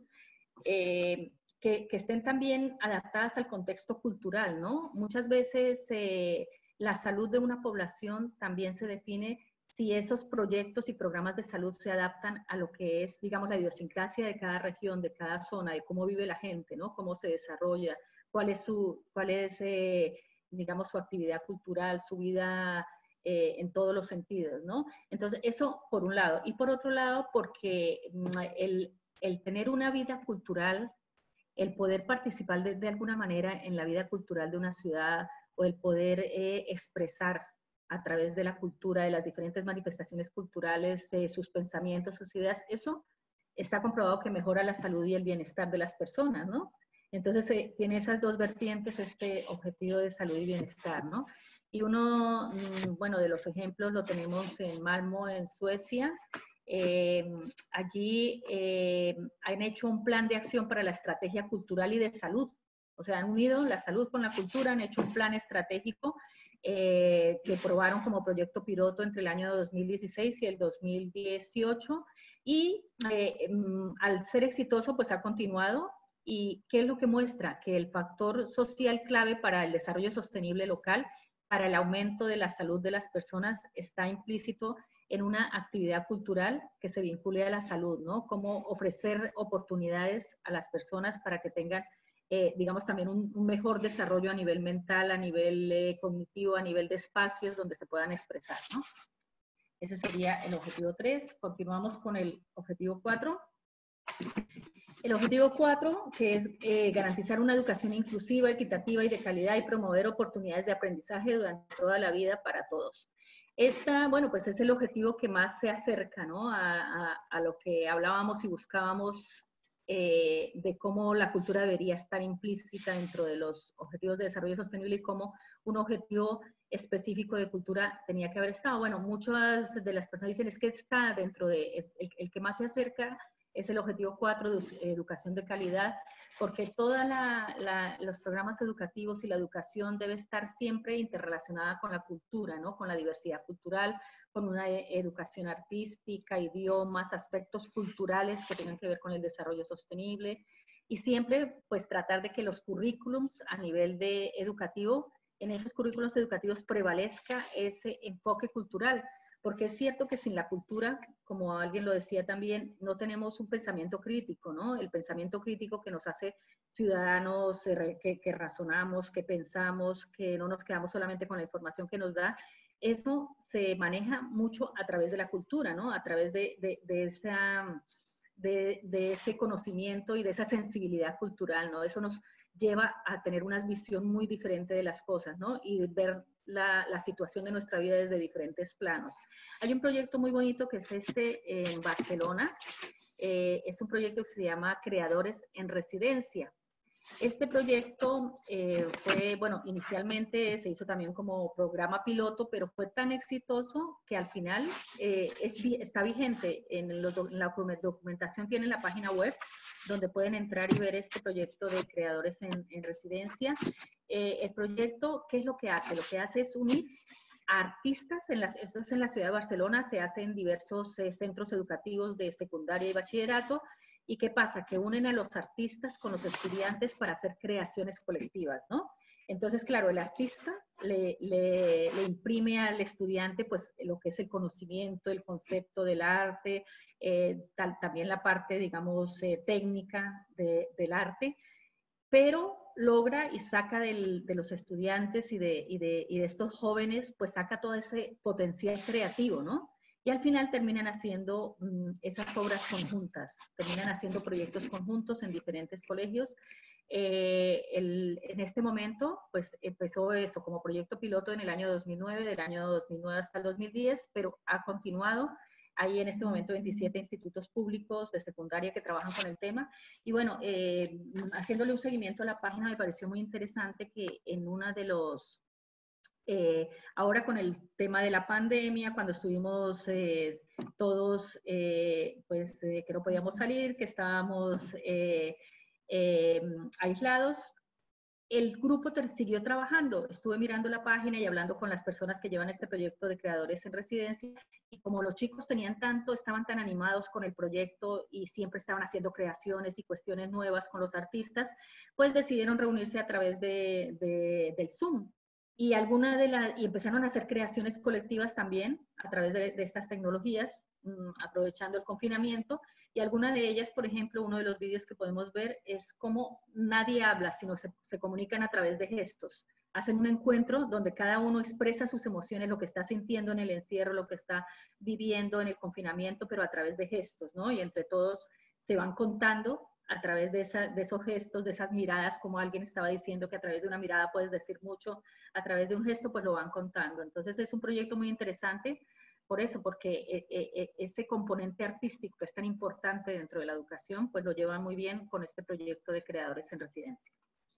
eh, que, que estén también adaptadas al contexto cultural, ¿no? Muchas veces eh, la salud de una población también se define si esos proyectos y programas de salud se adaptan a lo que es, digamos, la idiosincrasia de cada región, de cada zona, de cómo vive la gente, ¿no? Cómo se desarrolla, cuál es su, cuál es, eh, digamos, su actividad cultural, su vida eh, en todos los sentidos, ¿no? Entonces, eso por un lado. Y por otro lado, porque el, el tener una vida cultural, el poder participar de, de alguna manera en la vida cultural de una ciudad o el poder eh, expresar a través de la cultura, de las diferentes manifestaciones culturales, eh, sus pensamientos, sus ideas, eso está comprobado que mejora la salud y el bienestar de las personas, ¿no? Entonces, eh, tiene esas dos vertientes este objetivo de salud y bienestar, ¿no? Y uno, mmm, bueno, de los ejemplos lo tenemos en Malmö, en Suecia. Eh, allí eh, han hecho un plan de acción para la estrategia cultural y de salud. O sea, han unido la salud con la cultura, han hecho un plan estratégico Eh, que probaron como proyecto piloto entre el año dos mil dieciséis y el dos mil dieciocho y eh, al ser exitoso pues ha continuado. ¿Y qué es lo que muestra? Que el factor social clave para el desarrollo sostenible local, para el aumento de la salud de las personas, está implícito en una actividad cultural que se vincule a la salud, ¿no? Cómo ofrecer oportunidades a las personas para que tengan Eh, digamos, también un, un mejor desarrollo a nivel mental, a nivel eh, cognitivo, a nivel de espacios donde se puedan expresar, ¿no? Ese sería el objetivo tres. Continuamos con el objetivo cuatro. El objetivo cuatro, que es eh, garantizar una educación inclusiva, equitativa y de calidad y promover oportunidades de aprendizaje durante toda la vida para todos. Esta, bueno, pues es el objetivo que más se acerca, ¿no? A, a, a lo que hablábamos y buscábamos Eh, de cómo la cultura debería estar implícita dentro de los objetivos de desarrollo sostenible y cómo un objetivo específico de cultura tenía que haber estado. Bueno, muchas de las personas dicen es que está dentro de, el, el que más se acerca es el objetivo cuatro de educación de calidad, porque todos los programas educativos y la educación debe estar siempre interrelacionada con la cultura, ¿no? Con la diversidad cultural, con una educación artística, idiomas, aspectos culturales que tengan que ver con el desarrollo sostenible y siempre pues tratar de que los currículums a nivel de educativo, en esos currículos educativos prevalezca ese enfoque cultural, porque es cierto que sin la cultura, como alguien lo decía también, no tenemos un pensamiento crítico, ¿no? El pensamiento crítico que nos hace ciudadanos que, que razonamos, que pensamos, que no nos quedamos solamente con la información que nos da. Eso se maneja mucho a través de la cultura, ¿no? A través de, de, de, esa, de, de ese conocimiento y de esa sensibilidad cultural, ¿no? Eso nos lleva a tener una visión muy diferente de las cosas, ¿no? Y ver la, la situación de nuestra vida desde diferentes planos. Hay un proyecto muy bonito que es este en Barcelona. Eh, es un proyecto que se llama Creadores en Residencia. Este proyecto eh, fue, bueno, inicialmente se hizo también como programa piloto, pero fue tan exitoso que al final eh, es, está vigente. En, los, en la documentación tienen la página web donde pueden entrar y ver este proyecto de Creadores en, en Residencia. Eh, el proyecto, ¿qué es lo que hace? Lo que hace es unir a artistas, en las, esto es en la ciudad de Barcelona, se hace en diversos eh, centros educativos de secundaria y bachillerato. ¿Y qué pasa? Que unen a los artistas con los estudiantes para hacer creaciones colectivas, ¿no? Entonces, claro, el artista le, le, le imprime al estudiante pues lo que es el conocimiento, el concepto del arte, eh, tal, también la parte, digamos, eh, técnica de, del arte, pero logra y saca del, de los estudiantes y de, y, de, y de estos jóvenes, pues saca todo ese potencial creativo, ¿no? Y al final terminan haciendo um, esas obras conjuntas, terminan haciendo proyectos conjuntos en diferentes colegios. Eh, el, en este momento, pues empezó eso como proyecto piloto en el año dos mil nueve, del año dos mil nueve hasta el dos mil diez, pero ha continuado. Hay en este momento veintisiete institutos públicos de secundaria que trabajan con el tema. Y bueno, eh, haciéndole un seguimiento a la página, me pareció muy interesante que en una de los... Eh, ahora con el tema de la pandemia, cuando estuvimos eh, todos, eh, pues eh, que no podíamos salir, que estábamos eh, eh, aislados, el grupo siguió trabajando. Estuve mirando la página y hablando con las personas que llevan este proyecto de creadores en residencia, y como los chicos tenían tanto, estaban tan animados con el proyecto y siempre estaban haciendo creaciones y cuestiones nuevas con los artistas, pues decidieron reunirse a través de, de, del Zoom. Y, alguna de la, y empezaron a hacer creaciones colectivas también a través de, de estas tecnologías, mmm, aprovechando el confinamiento. Y alguna de ellas, por ejemplo, uno de los vídeos que podemos ver es cómo nadie habla, sino se, se comunican a través de gestos. Hacen un encuentro donde cada uno expresa sus emociones, lo que está sintiendo en el encierro, lo que está viviendo en el confinamiento, pero a través de gestos, ¿no? Y entre todos se van contando a través de, esa, de esos gestos, de esas miradas, como alguien estaba diciendo que a través de una mirada puedes decir mucho, a través de un gesto pues lo van contando. Entonces es un proyecto muy interesante por eso, porque eh, eh, ese componente artístico que es tan importante dentro de la educación, pues lo llevan muy bien con este proyecto de creadores en residencia.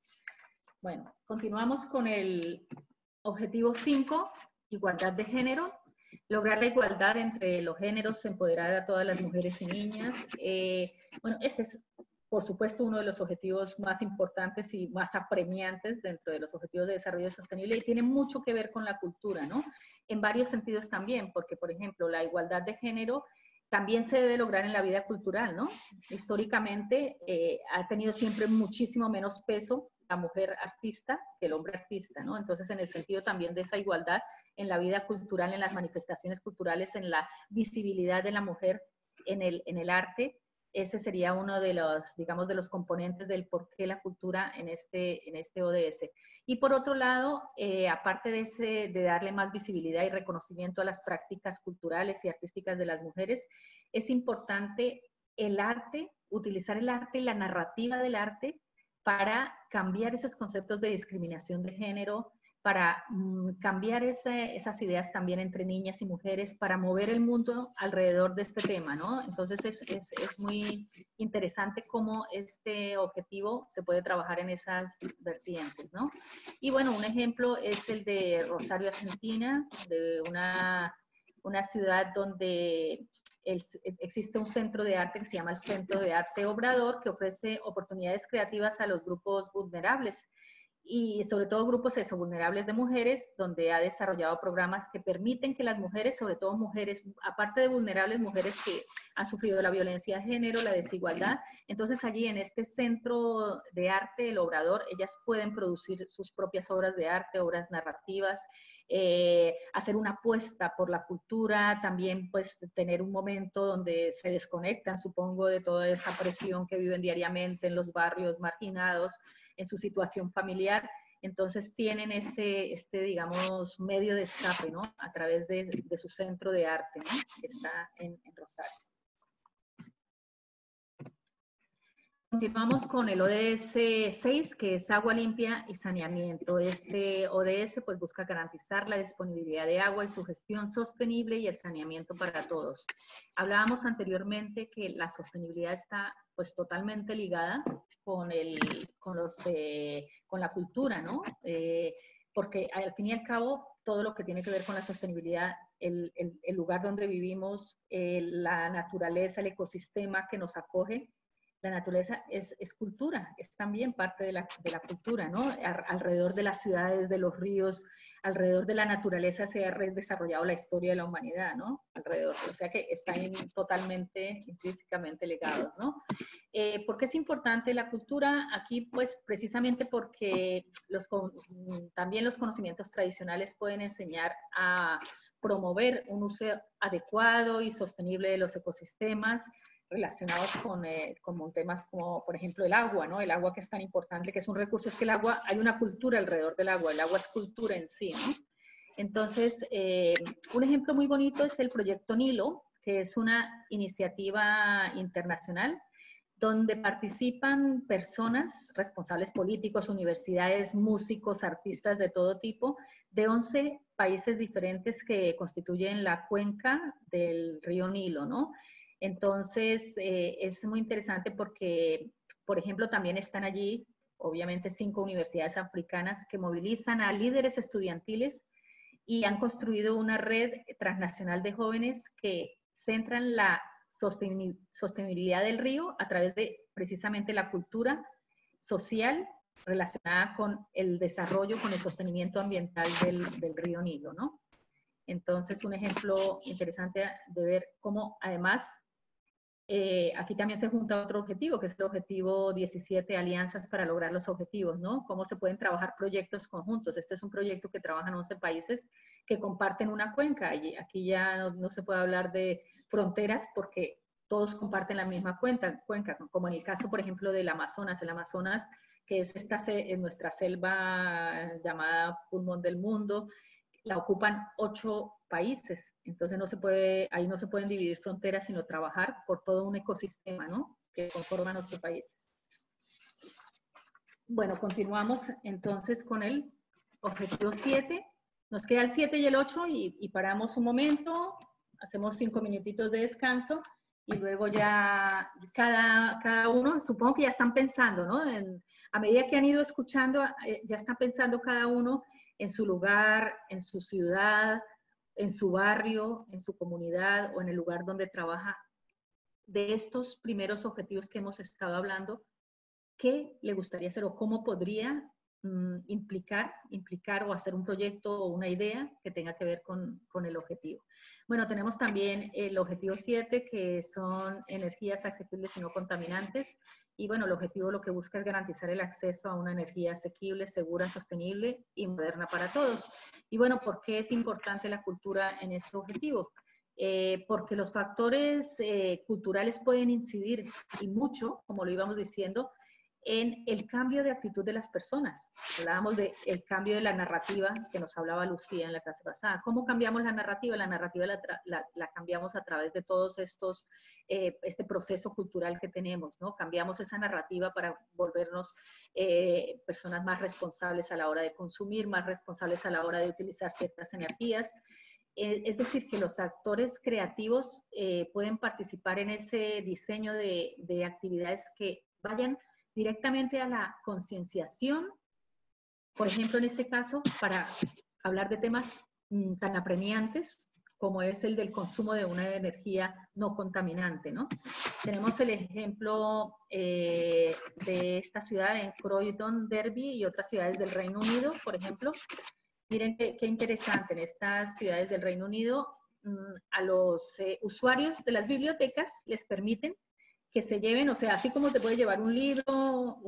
Bueno, continuamos con el objetivo cinco, igualdad de género. Lograr la igualdad entre los géneros, empoderar a todas las mujeres y niñas. Eh, bueno, este es, por supuesto, uno de los objetivos más importantes y más apremiantes dentro de los objetivos de desarrollo sostenible, y tiene mucho que ver con la cultura, ¿no? En varios sentidos también, porque, por ejemplo, la igualdad de género también se debe lograr en la vida cultural, ¿no? Históricamente eh, ha tenido siempre muchísimo menos peso la mujer artista que el hombre artista, ¿no? Entonces, en el sentido también de esa igualdad en la vida cultural, en las manifestaciones culturales, en la visibilidad de la mujer en el, en el arte, ese sería uno de los, digamos, de los componentes del por qué la cultura en este, en este O D S. Y por otro lado, eh, aparte de, ese, de darle más visibilidad y reconocimiento a las prácticas culturales y artísticas de las mujeres, es importante el arte, utilizar el arte y la narrativa del arte para cambiar esos conceptos de discriminación de género, para um, cambiar ese, esas ideas también entre niñas y mujeres, para mover el mundo alrededor de este tema, ¿no? Entonces es, es, es muy interesante cómo este objetivo se puede trabajar en esas vertientes, ¿no? Y bueno, un ejemplo es el de Rosario, Argentina, de una, una ciudad donde el, existe un centro de arte que se llama el Centro de Arte Obrador, que ofrece oportunidades creativas a los grupos vulnerables, y sobre todo grupos eso, vulnerables de mujeres, donde ha desarrollado programas que permiten que las mujeres, sobre todo mujeres, aparte de vulnerables, mujeres que han sufrido la violencia de género, la desigualdad, entonces allí en este centro de arte, el Obrador, ellas pueden producir sus propias obras de arte, obras narrativas, eh, hacer una apuesta por la cultura, también pues tener un momento donde se desconectan, supongo, de toda esa presión que viven diariamente en los barrios marginados, en su situación familiar. Entonces tienen este, este, digamos, medio de escape, ¿no? A través de, de su centro de arte, ¿no? Que está en, en Rosario. Continuamos con el O D S seis, que es agua limpia y saneamiento. Este O D S pues busca garantizar la disponibilidad de agua y su gestión sostenible y el saneamiento para todos. Hablábamos anteriormente que la sostenibilidad está pues totalmente ligada con, el, con, los, eh, con la cultura, ¿no? Eh, porque al fin y al cabo todo lo que tiene que ver con la sostenibilidad, el, el, el lugar donde vivimos, eh, la naturaleza, el ecosistema que nos acoge, La naturaleza es, es cultura, es también parte de la, de la cultura, ¿no? Alrededor de las ciudades, de los ríos, alrededor de la naturaleza se ha desarrollado la historia de la humanidad, ¿no? Alrededor, o sea que están totalmente, intrínsecamente ligados, ¿no? Eh, ¿Por qué es importante la cultura? Aquí, pues, precisamente porque los, también los conocimientos tradicionales pueden enseñar a promover un uso adecuado y sostenible de los ecosistemas, relacionados con, eh, con temas como, por ejemplo, el agua, ¿no? El agua que es tan importante, que es un recurso, es que el agua, hay una cultura alrededor del agua, el agua es cultura en sí, ¿no? Entonces, eh, un ejemplo muy bonito es el Proyecto Nilo, que es una iniciativa internacional donde participan personas, responsables políticos, universidades, músicos, artistas de todo tipo, de once países diferentes que constituyen la cuenca del río Nilo, ¿no? Entonces, eh, es muy interesante porque, por ejemplo, también están allí, obviamente, cinco universidades africanas que movilizan a líderes estudiantiles y han construido una red transnacional de jóvenes que centran la sostenibilidad del río a través de precisamente la cultura social relacionada con el desarrollo, con el sostenimiento ambiental del, del río Nilo, ¿no? Entonces, un ejemplo interesante de ver cómo, además, Eh, aquí también se junta otro objetivo, que es el objetivo diecisiete, alianzas para lograr los objetivos, ¿no? Cómo se pueden trabajar proyectos conjuntos. Este es un proyecto que trabajan once países que comparten una cuenca. Y aquí ya no, no se puede hablar de fronteras porque todos comparten la misma cuenca, cuenca, como en el caso, por ejemplo, del Amazonas. El Amazonas, que es esta, en nuestra selva llamada pulmón del mundo, la ocupan ocho países, entonces no se puede, ahí no se pueden dividir fronteras, sino trabajar por todo un ecosistema, ¿no? Que conforman ocho países. Bueno, continuamos entonces con el objetivo siete. Nos queda el siete y el ocho y, y paramos un momento, hacemos cinco minutitos de descanso y luego ya cada, cada uno, supongo que ya están pensando, ¿no? En, a medida que han ido escuchando, ya están pensando cada uno en su lugar, en su ciudad, en su barrio, en su comunidad o en el lugar donde trabaja. De estos primeros objetivos que hemos estado hablando, ¿qué le gustaría hacer o cómo podría mm, implicar, implicar o hacer un proyecto o una idea que tenga que ver con, con el objetivo? Bueno, tenemos también el objetivo siete, que son energías asequibles y no contaminantes. Y bueno, el objetivo lo que busca es garantizar el acceso a una energía asequible, segura, sostenible y moderna para todos. Y bueno, ¿por qué es importante la cultura en este objetivo? Eh, porque los factores eh, culturales pueden incidir y mucho, como lo íbamos diciendo, en el cambio de actitud de las personas. Hablábamos del cambio de la narrativa que nos hablaba Lucía en la clase pasada. ¿Cómo cambiamos la narrativa? La narrativa la, la, la cambiamos a través de todos estos, eh, este proceso cultural que tenemos, ¿no? Cambiamos esa narrativa para volvernos eh, personas más responsables a la hora de consumir, más responsables a la hora de utilizar ciertas energías. Eh, es decir, que los actores creativos eh, pueden participar en ese diseño de, de actividades que vayan directamente a la concienciación, por ejemplo, en este caso, para hablar de temas mmm, tan apremiantes como es el del consumo de una energía no contaminante, ¿no? Tenemos el ejemplo eh, de esta ciudad en Croydon, Derby y otras ciudades del Reino Unido, por ejemplo. Miren qué, qué interesante, en estas ciudades del Reino Unido, mmm, a los eh, usuarios de las bibliotecas les permiten que se lleven, o sea, así como te puede llevar un libro,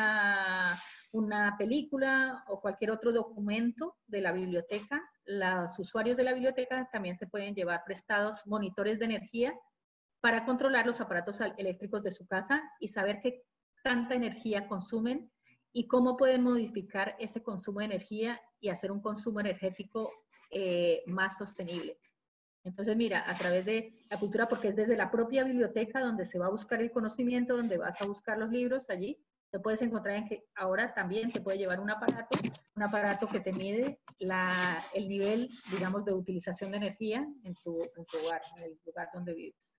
una, una película o cualquier otro documento de la biblioteca, los usuarios de la biblioteca también se pueden llevar prestados monitores de energía para controlar los aparatos eléctricos de su casa y saber qué tanta energía consumen y cómo pueden modificar ese consumo de energía y hacer un consumo energético eh, más sostenible. Entonces, mira, a través de la cultura, porque es desde la propia biblioteca donde se va a buscar el conocimiento, donde vas a buscar los libros, allí te puedes encontrar en que ahora también se puede llevar un aparato, un aparato que te mide la, el nivel, digamos, de utilización de energía en tu, en tu hogar, en el lugar donde vives.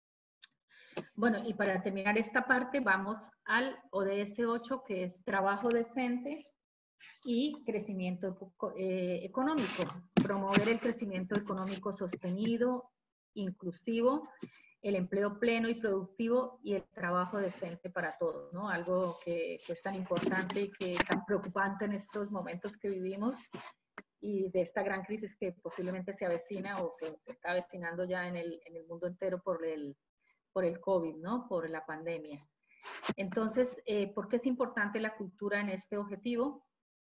Bueno, y para terminar esta parte, vamos al O D S ocho, que es trabajo decente y crecimiento eh, económico. Promover el crecimiento económico sostenido, inclusivo, el empleo pleno y productivo y el trabajo decente para todos, ¿no? Algo que, que es tan importante y que tan preocupante en estos momentos que vivimos y de esta gran crisis que posiblemente se avecina o se, se está avecinando ya en el, en el mundo entero por el, por el COVID, ¿no? Por la pandemia. Entonces, eh, ¿por qué es importante la cultura en este objetivo?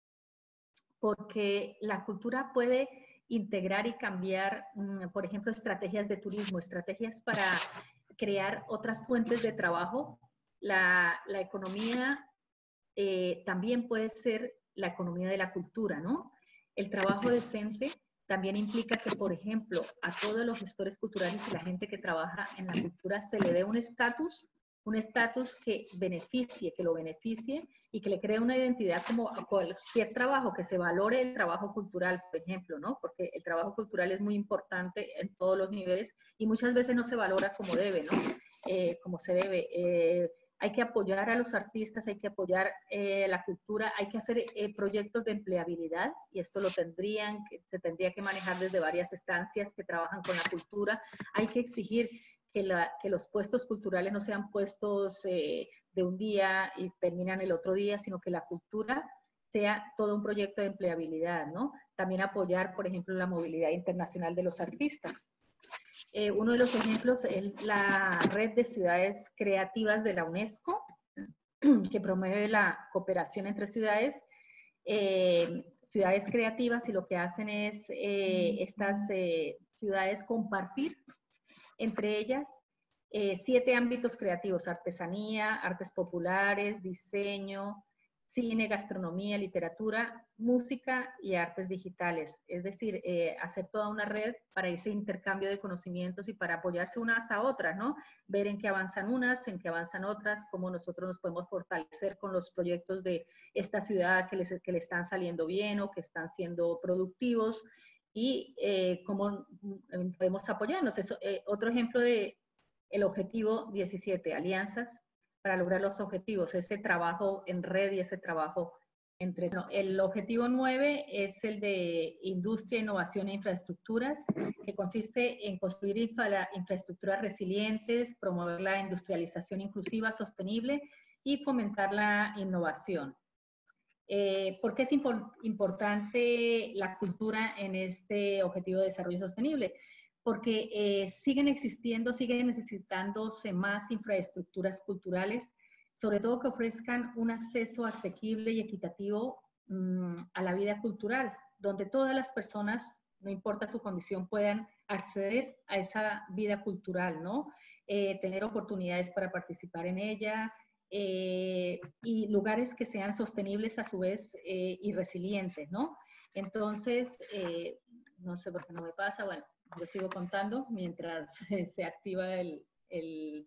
Porque la cultura puede integrar y cambiar, por ejemplo, estrategias de turismo, estrategias para crear otras fuentes de trabajo. La, la economía eh, también puede ser la economía de la cultura, ¿no? El trabajo decente también implica que, por ejemplo, a todos los gestores culturales y la gente que trabaja en la cultura se le dé un estatus, un estatus que beneficie, que lo beneficie y que le cree una identidad como a cualquier trabajo, que se valore el trabajo cultural, por ejemplo, ¿no? Porque el trabajo cultural es muy importante en todos los niveles y muchas veces no se valora como debe, ¿no? Eh, como se debe. Eh, hay que apoyar a los artistas, hay que apoyar eh, la cultura, hay que hacer eh, proyectos de empleabilidad y esto lo tendrían, se tendría que manejar desde varias estancias que trabajan con la cultura. Hay que exigir que, la, que los puestos culturales no sean puestos eh, de un día y terminan el otro día, sino que la cultura sea todo un proyecto de empleabilidad, ¿no? También apoyar, por ejemplo, la movilidad internacional de los artistas. Eh, uno de los ejemplos es la red de ciudades creativas de la UNESCO, que promueve la cooperación entre ciudades, eh, ciudades creativas, y lo que hacen es eh, estas eh, ciudades compartir entre ellas eh, siete ámbitos creativos: artesanía, artes populares, diseño, cine, gastronomía, literatura, música y artes digitales. Es decir, eh, hacer toda una red para ese intercambio de conocimientos y para apoyarse unas a otras, ¿no? Ver en qué avanzan unas, en qué avanzan otras, cómo nosotros nos podemos fortalecer con los proyectos de esta ciudad que, les, que le están saliendo bien o que están siendo productivos, y eh, cómo podemos apoyarnos. Eso, eh, otro ejemplo de el objetivo diecisiete, alianzas para lograr los objetivos, ese trabajo en red y ese trabajo entre... No, el objetivo nueve es el de industria, innovación e infraestructuras, que consiste en construir infra, infraestructuras resilientes, promover la industrialización inclusiva, sostenible y fomentar la innovación. Eh, ¿Por qué es impor importante la cultura en este objetivo de desarrollo sostenible? Porque eh, siguen existiendo, siguen necesitándose más infraestructuras culturales, sobre todo que ofrezcan un acceso asequible y equitativo mmm, a la vida cultural, donde todas las personas, no importa su condición, puedan acceder a esa vida cultural, ¿no? Eh, tener oportunidades para participar en ella, Eh, y lugares que sean sostenibles a su vez eh, y resilientes, ¿no? Entonces, eh, no sé por qué no me pasa, bueno, yo sigo contando mientras se activa el, el,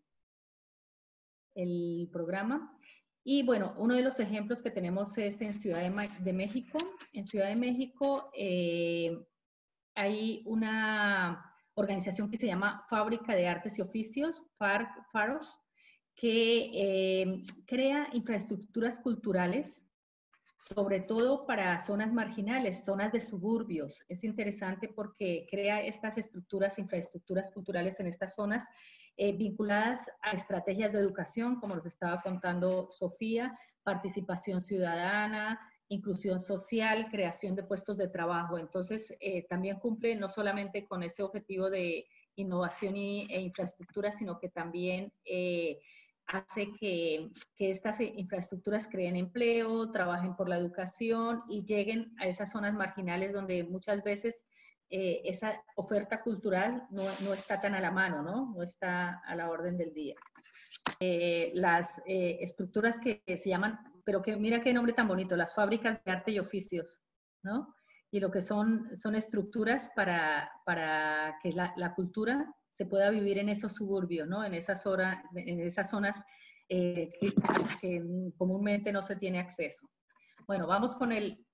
el programa. Y bueno, uno de los ejemplos que tenemos es en Ciudad de, de México. En Ciudad de México eh, hay una organización que se llama Fábrica de Artes y Oficios, FAROS, que eh, crea infraestructuras culturales, sobre todo para zonas marginales, zonas de suburbios. Es interesante porque crea estas estructuras, infraestructuras culturales en estas zonas, eh, vinculadas a estrategias de educación, como nos estaba contando Sofía, participación ciudadana, inclusión social, creación de puestos de trabajo. Entonces, eh, también cumple no solamente con ese objetivo de innovación y, e infraestructura, sino que también eh, hace que, que estas infraestructuras creen empleo, trabajen por la educación y lleguen a esas zonas marginales donde muchas veces eh, esa oferta cultural no, no está tan a la mano, ¿no? No está a la orden del día. Eh, las eh, estructuras que se llaman, pero que mira qué nombre tan bonito, las fábricas de arte y oficios, ¿no? Y lo que son, son estructuras para, para que la, la cultura se pueda vivir en esos suburbios, ¿no? En esas, horas, en esas zonas eh, que, que comúnmente no se tiene acceso. Bueno, vamos con el,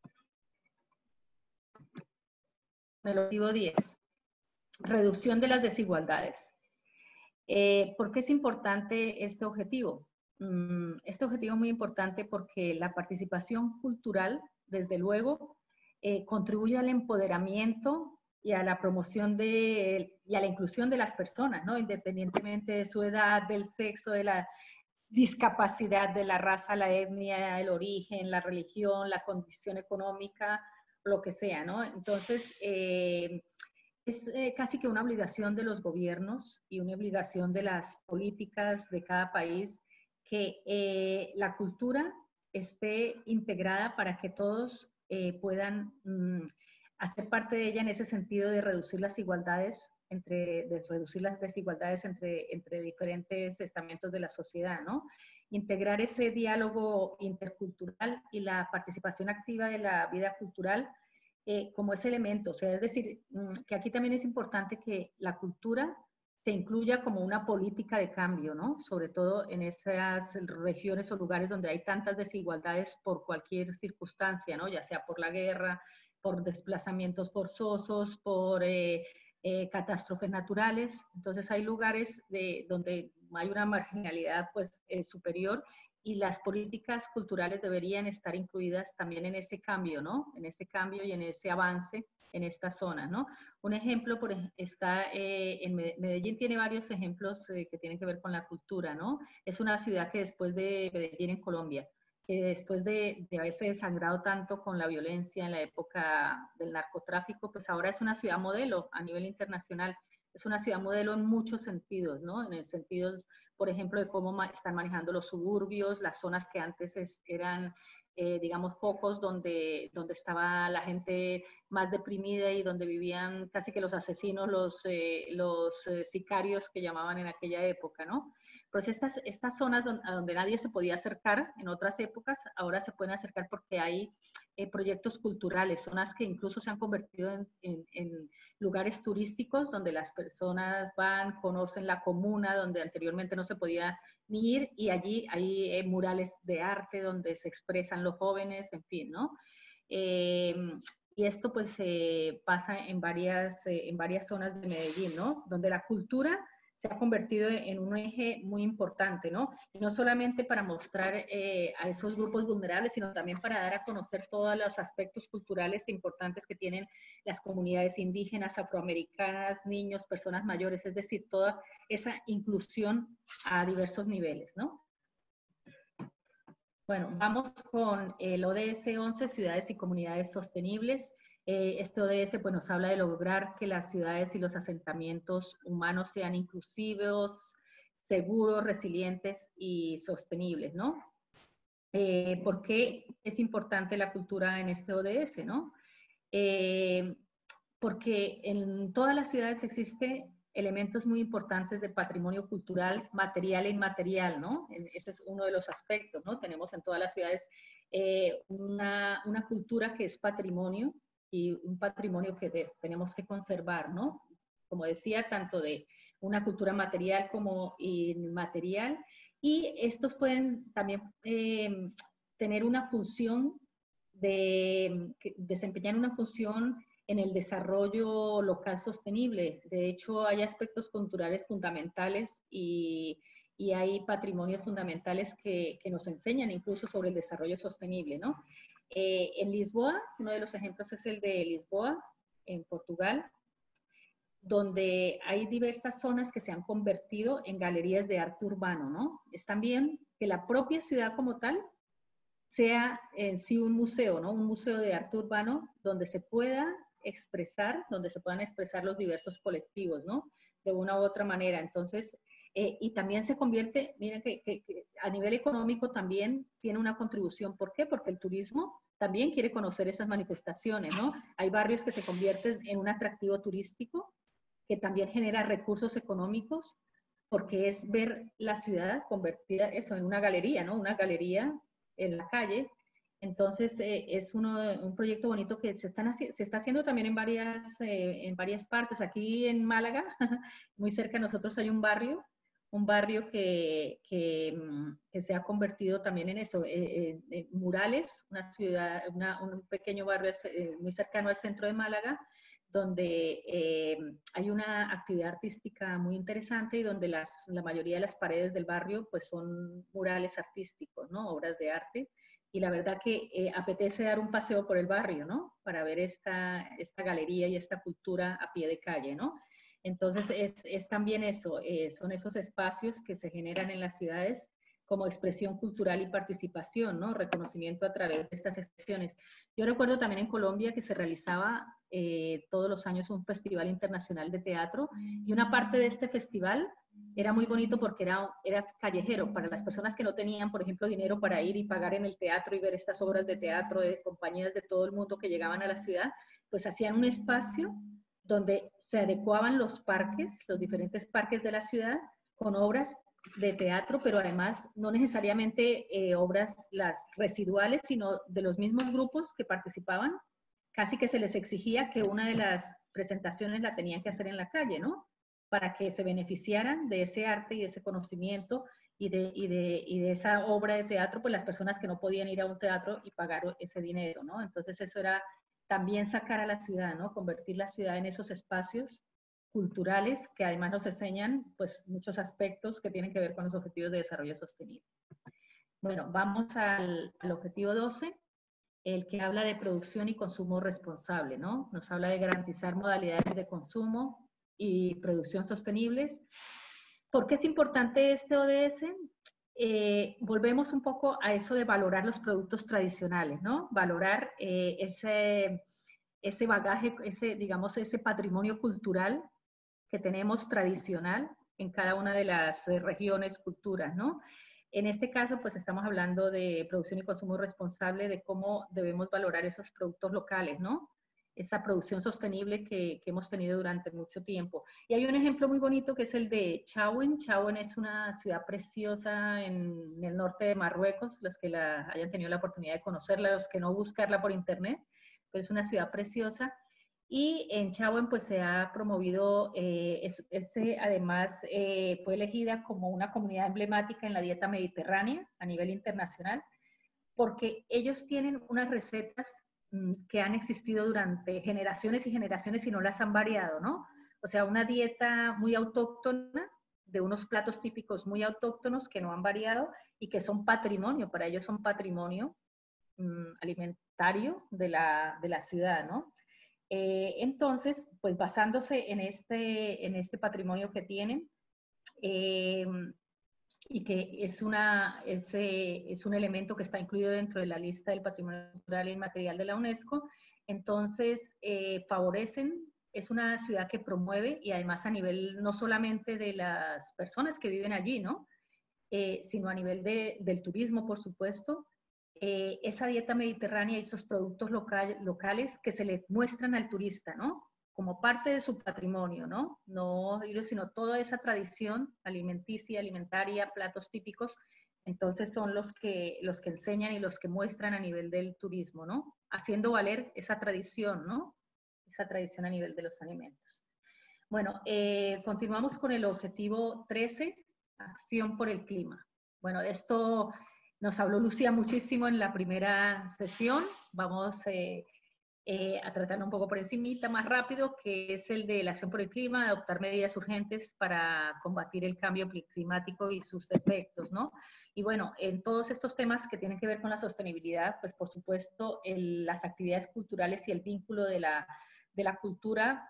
el objetivo diez, reducción de las desigualdades. Eh, ¿Por qué es importante este objetivo? Mm, este objetivo es muy importante porque la participación cultural, desde luego, eh, contribuye al empoderamiento y a la promoción de, y a la inclusión de las personas, ¿no? Independientemente de su edad, del sexo, de la discapacidad, de la raza, la etnia, el origen, la religión, la condición económica, lo que sea, ¿no? Entonces, eh, es eh, casi que una obligación de los gobiernos y una obligación de las políticas de cada país que eh, la cultura esté integrada para que todos eh, puedan mm, hacer parte de ella en ese sentido de reducir las igualdades entre, de reducir las desigualdades entre, entre diferentes estamentos de la sociedad, ¿no? Integrar ese diálogo intercultural y la participación activa de la vida cultural eh, como ese elemento. O sea, es decir, que aquí también es importante que la cultura se incluya como una política de cambio, ¿no? Sobre todo en esas regiones o lugares donde hay tantas desigualdades por cualquier circunstancia, ¿no? Ya sea por la guerra, por desplazamientos forzosos, por eh, eh, catástrofes naturales. Entonces hay lugares de, donde hay una marginalidad pues eh, superior y las políticas culturales deberían estar incluidas también en ese cambio, ¿no? En ese cambio y en ese avance en esta zona, ¿no? Un ejemplo por, está eh, en Medellín, tiene varios ejemplos eh, que tienen que ver con la cultura, ¿no? Es una ciudad que después de Medellín en Colombia, que después de, de haberse desangrado tanto con la violencia en la época del narcotráfico, pues ahora es una ciudad modelo a nivel internacional. Es una ciudad modelo en muchos sentidos, ¿no? En el sentido, por ejemplo, de cómo están manejando los suburbios, las zonas que antes es, eran, eh, digamos, focos donde, donde estaba la gente más deprimida y donde vivían casi que los asesinos, los, eh, los eh, sicarios que llamaban en aquella época, ¿no? Pues estas, estas zonas donde, a donde nadie se podía acercar en otras épocas, ahora se pueden acercar porque hay eh, proyectos culturales, zonas que incluso se han convertido en, en, en lugares turísticos donde las personas van, conocen la comuna, donde anteriormente no se podía ni ir, y allí hay eh, murales de arte donde se expresan los jóvenes, en fin, ¿no? Eh, y esto pues eh, pasa en varias, eh, en varias zonas de Medellín, ¿no? Donde la cultura se ha convertido en un eje muy importante, ¿no? Y no solamente para mostrar eh, a esos grupos vulnerables, sino también para dar a conocer todos los aspectos culturales importantes que tienen las comunidades indígenas, afroamericanas, niños, personas mayores, es decir, toda esa inclusión a diversos niveles, ¿no? Bueno, vamos con el O D S once, Ciudades y Comunidades Sostenibles. Eh, este O D S pues, nos habla de lograr que las ciudades y los asentamientos humanos sean inclusivos, seguros, resilientes y sostenibles, ¿no? Eh, ¿Por qué es importante la cultura en este O D S, no? Eh, porque en todas las ciudades existe elementos muy importantes de patrimonio cultural, material e inmaterial, ¿no? Ese es uno de los aspectos, ¿no? Tenemos en todas las ciudades eh, una, una cultura que es patrimonio y un patrimonio que de, tenemos que conservar, ¿no? Como decía, tanto de una cultura material como inmaterial, y estos pueden también eh, tener una función de, de desempeñar una función en el desarrollo local sostenible. De hecho, hay aspectos culturales fundamentales y, y hay patrimonios fundamentales que, que, nos enseñan incluso sobre el desarrollo sostenible, ¿no? Eh, en Lisboa, uno de los ejemplos es el de Lisboa, en Portugal, donde hay diversas zonas que se han convertido en galerías de arte urbano, ¿no? Es también que la propia ciudad como tal sea en sí un museo, ¿no? Un museo de arte urbano donde se pueda expresar, donde se puedan expresar los diversos colectivos, ¿no? De una u otra manera. Entonces, eh, y también se convierte, miren que, que, que a nivel económico también tiene una contribución. ¿Por qué? Porque el turismo también quiere conocer esas manifestaciones, ¿no? Hay barrios que se convierten en un atractivo turístico que también genera recursos económicos, porque es ver la ciudad convertida eso en una galería, ¿no? Una galería en la calle. Entonces, eh, es uno, un proyecto bonito que se, están, se está haciendo también en varias, eh, en varias partes. Aquí en Málaga, muy cerca de nosotros hay un barrio, un barrio que, que, que se ha convertido también en eso, eh, eh, murales, una ciudad, una, un pequeño barrio eh, muy cercano al centro de Málaga, donde eh, hay una actividad artística muy interesante y donde las, la mayoría de las paredes del barrio pues son murales artísticos, ¿no? Obras de arte. y la verdad que eh, apetece dar un paseo por el barrio, ¿no? Para ver esta, esta galería y esta cultura a pie de calle, ¿no? Entonces es, es también eso, eh, son esos espacios que se generan en las ciudades como expresión cultural y participación, ¿no? Reconocimiento a través de estas expresiones. Yo recuerdo también en Colombia que se realizaba eh, todos los años un festival internacional de teatro, y una parte de este festival era muy bonito porque era, era callejero para las personas que no tenían, por ejemplo, dinero para ir y pagar en el teatro y ver estas obras de teatro de compañías de todo el mundo que llegaban a la ciudad, pues hacían un espacio donde se adecuaban los parques, los diferentes parques de la ciudad, con obras de teatro, pero además no necesariamente eh, obras las residuales, sino de los mismos grupos que participaban, casi que se les exigía que una de las presentaciones la tenían que hacer en la calle, ¿no? Para que se beneficiaran de ese arte y de ese conocimiento y de, y de, y de esa obra de teatro, pues las personas que no podían ir a un teatro y pagar ese dinero, ¿no? Entonces eso era también sacar a la ciudad, ¿no? Convertir la ciudad en esos espacios culturales que además nos enseñan pues muchos aspectos que tienen que ver con los objetivos de desarrollo sostenible. Bueno, vamos al, al objetivo doce, el que habla de producción y consumo responsable, ¿no? Nos habla de garantizar modalidades de consumo y producción sostenibles. ¿Por qué es importante este O D S? Eh, volvemos un poco a eso de valorar los productos tradicionales, ¿no? Valorar eh, ese, ese bagaje, ese, digamos, ese patrimonio cultural que tenemos tradicional en cada una de las eh, regiones, culturas, ¿no? En este caso, pues estamos hablando de producción y consumo responsable, de cómo debemos valorar esos productos locales, ¿no? Esa producción sostenible que, que hemos tenido durante mucho tiempo. Y hay un ejemplo muy bonito que es el de Chauen. Chauen es una ciudad preciosa en, en el norte de Marruecos, los que la, hayan tenido la oportunidad de conocerla, los que no, buscarla por internet, pues es una ciudad preciosa. Y en Chauen pues se ha promovido, eh, es, ese, además eh, fue elegida como una comunidad emblemática en la dieta mediterránea a nivel internacional, porque ellos tienen unas recetas mmm, que han existido durante generaciones y generaciones y no las han variado, ¿no? O sea, una dieta muy autóctona, de unos platos típicos muy autóctonos que no han variado y que son patrimonio, para ellos son patrimonio mmm, alimentario de la, de la ciudad, ¿no? Eh, entonces, pues basándose en este, en este patrimonio que tienen eh, y que es, una, es, eh, es un elemento que está incluido dentro de la lista del patrimonio cultural e inmaterial de la UNESCO, entonces eh, favorecen, es una ciudad que promueve y además a nivel no solamente de las personas que viven allí, ¿no? Eh, sino a nivel de, del turismo, por supuesto, eh, esa dieta mediterránea y esos productos local, locales que se le muestran al turista, ¿no? Como parte de su patrimonio, ¿no? No, sino toda esa tradición alimenticia, alimentaria, platos típicos, entonces son los que, los que enseñan y los que muestran a nivel del turismo, ¿no? Haciendo valer esa tradición, ¿no? Esa tradición a nivel de los alimentos. Bueno, eh, continuamos con el objetivo trece, acción por el clima. Bueno, de esto nos habló Lucía muchísimo en la primera sesión. Vamos eh, eh, a tratarlo un poco por encimita, más rápido, que es el de la acción por el clima, adoptar medidas urgentes para combatir el cambio climático y sus efectos, ¿no? Y bueno, en todos estos temas que tienen que ver con la sostenibilidad, pues por supuesto el, las actividades culturales y el vínculo de la, de la cultura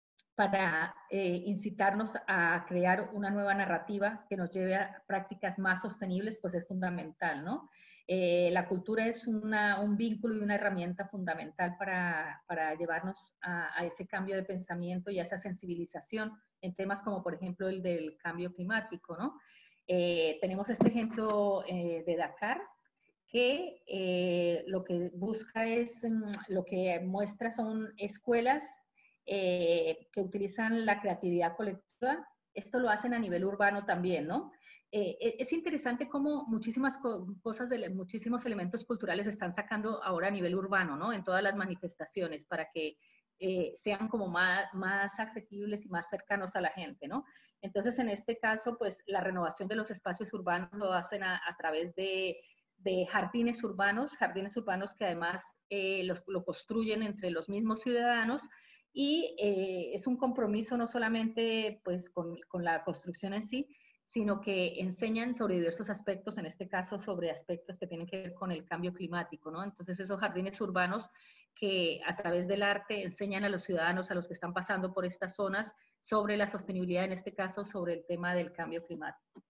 para eh, incitarnos a crear una nueva narrativa que nos lleve a prácticas más sostenibles, pues es fundamental, ¿no? Eh, la cultura es una, un vínculo y una herramienta fundamental para, para llevarnos a, a ese cambio de pensamiento y a esa sensibilización en temas como, por ejemplo, el del cambio climático, ¿no? Eh, tenemos este ejemplo eh, de Dakar, que eh, lo que busca es, lo que muestra son escuelas eh, que utilizan la creatividad colectiva. Esto lo hacen a nivel urbano también, ¿no? Eh, es interesante cómo muchísimas co cosas, de muchísimos elementos culturales se están sacando ahora a nivel urbano, ¿no? En todas las manifestaciones, para que eh, sean como más, más asequibles y más cercanos a la gente, ¿no? Entonces, en este caso, pues, la renovación de los espacios urbanos lo hacen a, a través de de jardines urbanos, jardines urbanos que además eh, los, lo construyen entre los mismos ciudadanos y eh, es un compromiso no solamente pues con, con la construcción en sí, sino que enseñan sobre diversos aspectos, en este caso sobre aspectos que tienen que ver con el cambio climático, ¿no? Entonces esos jardines urbanos que a través del arte enseñan a los ciudadanos, a los que están pasando por estas zonas, sobre la sostenibilidad, en este caso sobre el tema del cambio climático.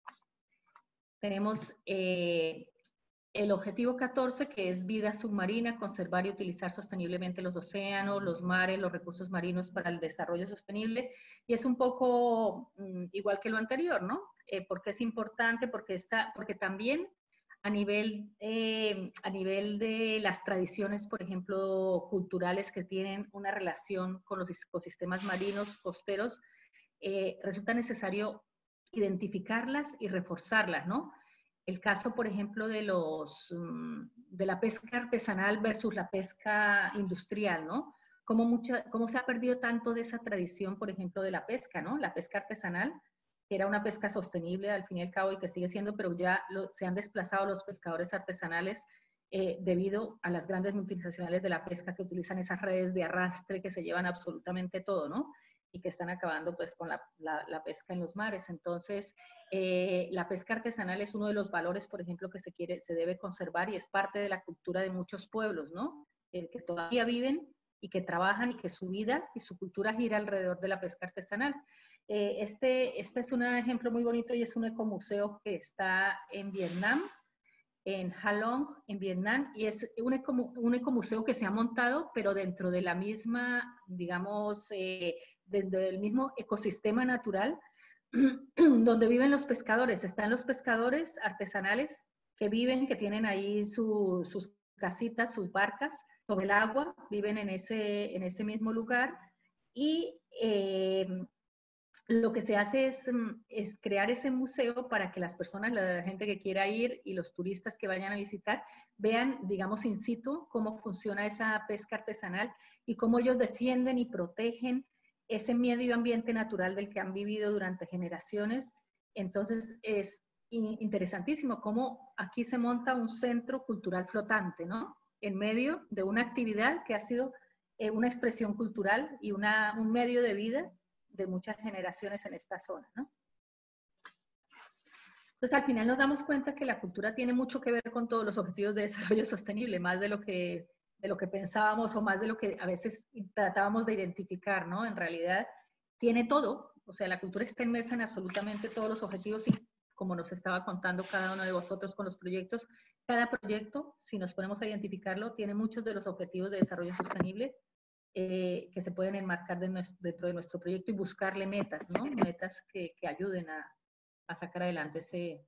Tenemos eh, el objetivo catorce, que es vida submarina, conservar y utilizar sosteniblemente los océanos, los mares, los recursos marinos para el desarrollo sostenible, y es un poco mm, igual que lo anterior, ¿no? Eh, porque es importante, porque, está, porque también a nivel, eh, a nivel de las tradiciones, por ejemplo, culturales que tienen una relación con los ecosistemas marinos costeros, eh, resulta necesario identificarlas y reforzarlas, ¿no? El caso, por ejemplo, de, los, de la pesca artesanal versus la pesca industrial, ¿no? Cómo, mucha, cómo se ha perdido tanto de esa tradición, por ejemplo, de la pesca, ¿no? La pesca artesanal, que era una pesca sostenible al fin y al cabo y que sigue siendo, pero ya lo, se han desplazado los pescadores artesanales eh, debido a las grandes multinacionales de la pesca que utilizan esas redes de arrastre que se llevan absolutamente todo, ¿no? Y que están acabando pues con la, la, la pesca en los mares. Entonces, eh, la pesca artesanal es uno de los valores, por ejemplo, que se quiere, se debe conservar y es parte de la cultura de muchos pueblos, ¿no? Eh, que todavía viven y que trabajan y que su vida y su cultura gira alrededor de la pesca artesanal. Eh, este, este es un ejemplo muy bonito y es un ecomuseo que está en Vietnam, en Ha Long, en Vietnam, y es un, eco, un ecomuseo que se ha montado, pero dentro de la misma, digamos, eh, dentro del mismo ecosistema natural, donde viven los pescadores. Están los pescadores artesanales que viven, que tienen ahí su, sus casitas, sus barcas sobre el agua, viven en ese, en ese mismo lugar, y eh, lo que se hace es, es crear ese museo para que las personas, la gente que quiera ir y los turistas que vayan a visitar, vean, digamos, in situ cómo funciona esa pesca artesanal y cómo ellos defienden y protegen ese medio ambiente natural del que han vivido durante generaciones. Entonces, es interesantísimo cómo aquí se monta un centro cultural flotante, ¿no? En medio de una actividad que ha sido eh, una expresión cultural y una, un medio de vida de muchas generaciones en esta zona, ¿no? Entonces, al final nos damos cuenta que la cultura tiene mucho que ver con todos los objetivos de desarrollo sostenible, más de lo que, de lo que pensábamos o más de lo que a veces tratábamos de identificar, ¿no? En realidad, tiene todo, o sea, la cultura está inmersa en absolutamente todos los objetivos y como nos estaba contando cada uno de vosotros con los proyectos, cada proyecto, si nos ponemos a identificarlo, tiene muchos de los objetivos de desarrollo sostenible Eh, que se pueden enmarcar de nuestro, dentro de nuestro proyecto y buscarle metas, ¿no? Metas que, que ayuden a, a sacar adelante ese,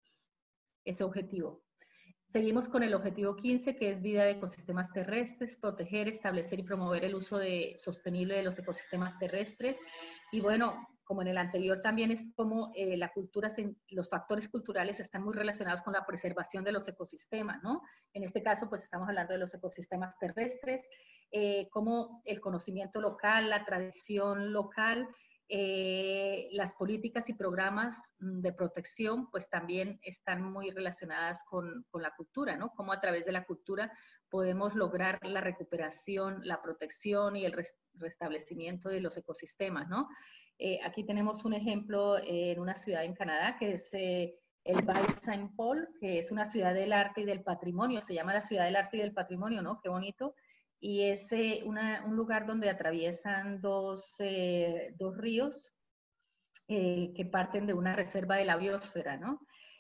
ese objetivo. Seguimos con el objetivo quince, que es vida de ecosistemas terrestres, proteger, establecer y promover el uso de, sostenible de los ecosistemas terrestres. Y bueno, como en el anterior también es como eh, la cultura, los factores culturales están muy relacionados con la preservación de los ecosistemas, ¿no? En este caso, pues estamos hablando de los ecosistemas terrestres, eh, como el conocimiento local, la tradición local, eh, las políticas y programas de protección pues también están muy relacionadas con, con la cultura, ¿no? Cómo a través de la cultura podemos lograr la recuperación, la protección y el res, restablecimiento de los ecosistemas, ¿no? Eh, aquí tenemos un ejemplo eh, en una ciudad en Canadá que es eh, el Valle Saint Paul, que es una ciudad del arte y del patrimonio, se llama la ciudad del arte y del patrimonio, ¿no? Qué bonito. Y es eh, una, un lugar donde atraviesan dos, eh, dos ríos eh, que parten de una reserva de la biosfera, ¿no?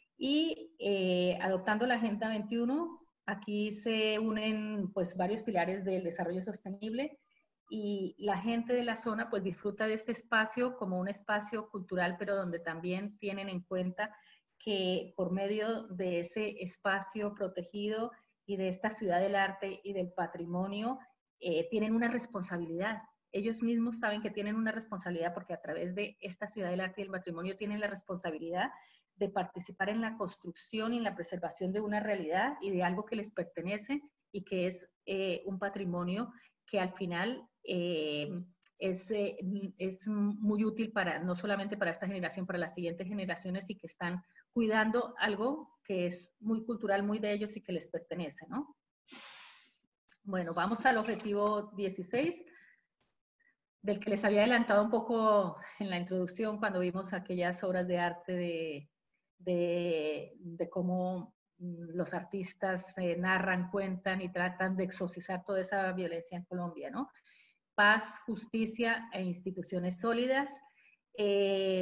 Y eh, adoptando la Agenda veintiuno, aquí se unen pues varios pilares del desarrollo sostenible y la gente de la zona pues disfruta de este espacio como un espacio cultural, pero donde también tienen en cuenta que por medio de ese espacio protegido y de esta ciudad del arte y del patrimonio, eh, tienen una responsabilidad. Ellos mismos saben que tienen una responsabilidad porque a través de esta ciudad del arte y del patrimonio tienen la responsabilidad de participar en la construcción y en la preservación de una realidad y de algo que les pertenece y que es eh, un patrimonio que al final eh, es, eh, es muy útil para, no solamente para esta generación, para las siguientes generaciones y que están cuidando algo que es muy cultural, muy de ellos y que les pertenece, ¿no? Bueno, vamos al objetivo dieciséis. del que les había adelantado un poco en la introducción cuando vimos aquellas obras de arte de, de, de cómo los artistas eh, narran, cuentan y tratan de exorcizar toda esa violencia en Colombia, ¿no? Paz, justicia e instituciones sólidas. Eh,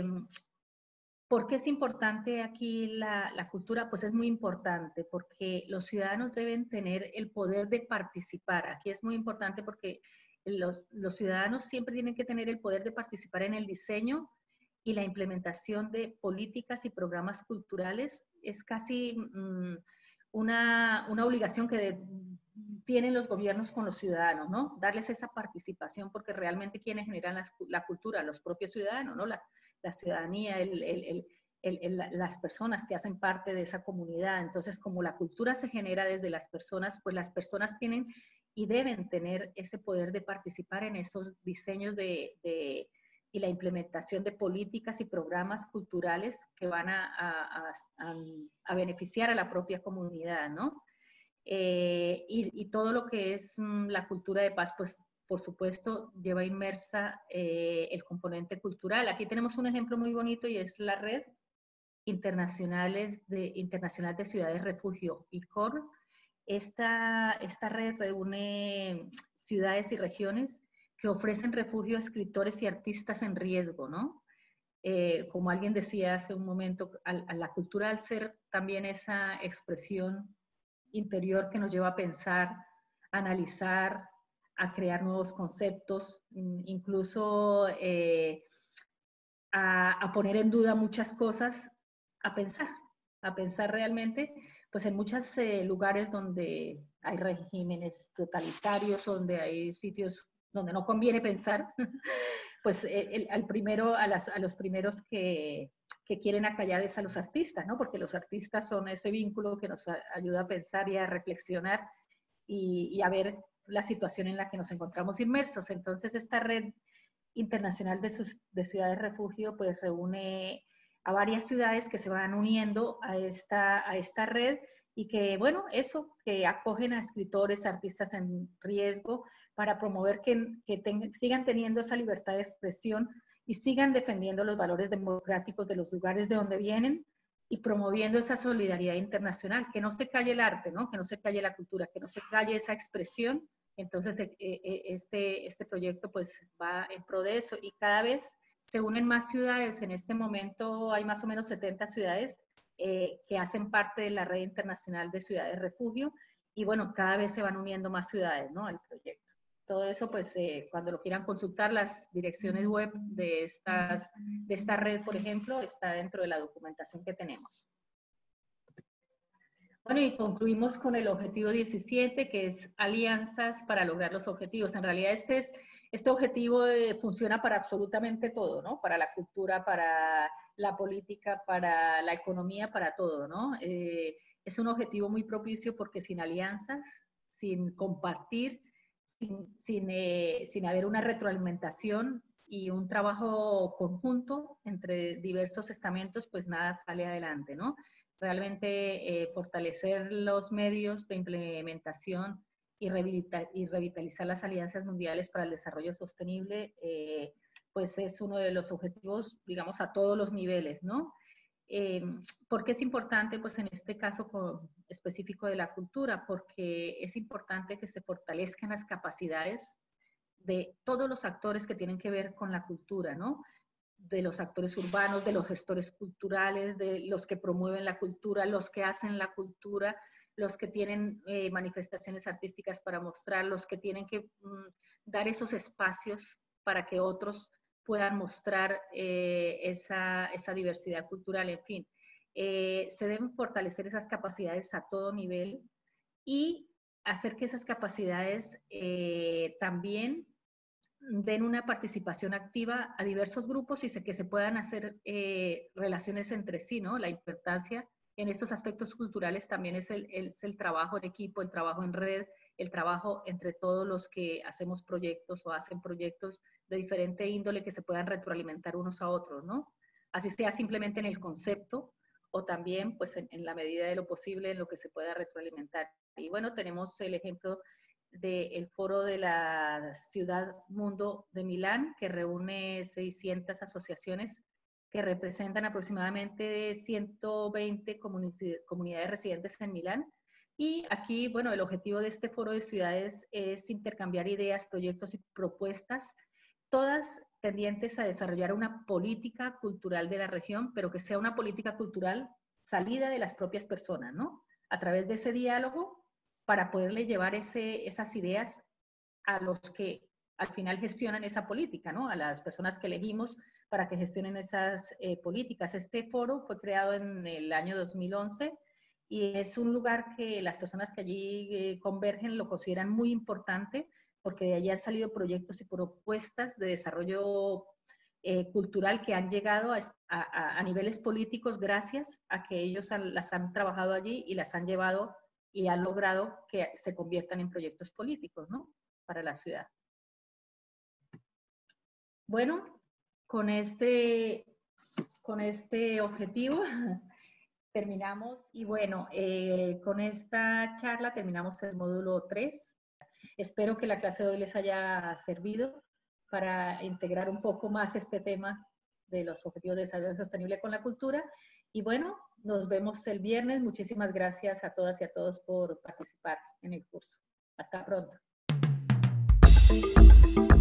¿Por qué es importante aquí la, la cultura? Pues es muy importante porque los ciudadanos deben tener el poder de participar. Aquí es muy importante porque los, los ciudadanos siempre tienen que tener el poder de participar en el diseño y la implementación de políticas y programas culturales. Es casi mmm, una, una obligación que de, tienen los gobiernos con los ciudadanos, ¿no? Darles esa participación porque realmente quienes generan la, la cultura, los propios ciudadanos, ¿no? La, la ciudadanía, el, el, el, el, el, las personas que hacen parte de esa comunidad. Entonces, como la cultura se genera desde las personas, pues las personas tienen y deben tener ese poder de participar en esos diseños de, de, y la implementación de políticas y programas culturales que van a, a, a, a beneficiar a la propia comunidad, ¿no? Eh, y, y todo lo que es mmm, la cultura de paz, pues por supuesto, lleva inmersa eh, el componente cultural. Aquí tenemos un ejemplo muy bonito y es la Red Internacionales de, Internacional de Ciudades Refugio, I C O R. Esta, esta red reúne ciudades y regiones que ofrecen refugio a escritores y artistas en riesgo, ¿no? Eh, como alguien decía hace un momento, a, a la cultura al ser también esa expresión interior que nos lleva a pensar, a analizar, a crear nuevos conceptos, incluso eh, a, a poner en duda muchas cosas, a pensar, a pensar realmente, pues en muchos eh, lugares donde hay regímenes totalitarios, donde hay sitios donde no conviene pensar, pues el, el, al primero, a, las, a los primeros que, que quieren acallar es a los artistas, ¿no? Porque los artistas son ese vínculo que nos ayuda a pensar y a reflexionar y, y a ver la situación en la que nos encontramos inmersos. Entonces, esta red internacional de, sus, de ciudades refugio, pues reúne a varias ciudades que se van uniendo a esta, a esta red y que, bueno, eso, que acogen a escritores, artistas en riesgo para promover que, que ten, sigan teniendo esa libertad de expresión y sigan defendiendo los valores democráticos de los lugares de donde vienen y promoviendo esa solidaridad internacional, que no se calle el arte, ¿no? Que no se calle la cultura, que no se calle esa expresión. Entonces, eh, eh, este, este proyecto pues va en pro de eso y cada vez se unen más ciudades. En este momento hay más o menos setenta ciudades eh, que hacen parte de la red internacional de ciudades refugio y bueno, cada vez se van uniendo más ciudades, ¿no? Al proyecto. Todo eso, pues, eh, cuando lo quieran consultar, las direcciones web de, estas, de esta red, por ejemplo, está dentro de la documentación que tenemos. Bueno, y concluimos con el objetivo diecisiete, que es alianzas para lograr los objetivos. En realidad, este, es, este objetivo eh, funciona para absolutamente todo, ¿no? Para la cultura, para la política, para la economía, para todo, ¿no? Eh, es un objetivo muy propicio porque sin alianzas, sin compartir, sin, sin, eh, sin haber una retroalimentación y un trabajo conjunto entre diversos estamentos, pues nada sale adelante, ¿no? Realmente eh, fortalecer los medios de implementación y, revitalizar, y revitalizar las alianzas mundiales para el desarrollo sostenible, eh, pues es uno de los objetivos, digamos, a todos los niveles, ¿no? Eh, ¿Por qué es importante? Pues en este caso con, específico de la cultura, porque es importante que se fortalezcan las capacidades de todos los actores que tienen que ver con la cultura, ¿no? De los actores urbanos, de los gestores culturales, de los que promueven la cultura, los que hacen la cultura, los que tienen eh, manifestaciones artísticas para mostrar, los que tienen que mm, dar esos espacios para que otros puedan mostrar eh, esa, esa diversidad cultural, en fin. Eh, se deben fortalecer esas capacidades a todo nivel y hacer que esas capacidades eh, también den una participación activa a diversos grupos y se, que se puedan hacer eh, relaciones entre sí, ¿no? La importancia en estos aspectos culturales también es el, el, es el trabajo en equipo, el trabajo en red, el trabajo entre todos los que hacemos proyectos o hacen proyectos de diferente índole que se puedan retroalimentar unos a otros, ¿no? Así sea simplemente en el concepto o también, pues, en, en la medida de lo posible en lo que se pueda retroalimentar. Y bueno, tenemos el ejemplo del Foro de la Ciudad Mundo de Milán, que reúne seiscientas asociaciones que representan aproximadamente ciento veinte comunidades residentes en Milán. Y aquí, bueno, el objetivo de este Foro de Ciudades es intercambiar ideas, proyectos y propuestas, todas tendientes a desarrollar una política cultural de la región, pero que sea una política cultural salida de las propias personas, ¿no? A través de ese diálogo, para poderle llevar ese, esas ideas a los que al final gestionan esa política, ¿no? A las personas que elegimos para que gestionen esas eh, políticas. Este foro fue creado en el año dos mil once y es un lugar que las personas que allí eh, convergen lo consideran muy importante, porque de allí han salido proyectos y propuestas de desarrollo eh, cultural que han llegado a, a, a niveles políticos gracias a que ellos han, las han trabajado allí y las han llevado y han logrado que se conviertan en proyectos políticos, ¿no? Para la ciudad. Bueno, con este, con este objetivo terminamos y bueno, eh, con esta charla terminamos el módulo tres. Espero que la clase de hoy les haya servido para integrar un poco más este tema de los objetivos de desarrollo sostenible con la cultura. Y bueno, nos vemos el viernes. Muchísimas gracias a todas y a todos por participar en el curso. Hasta pronto.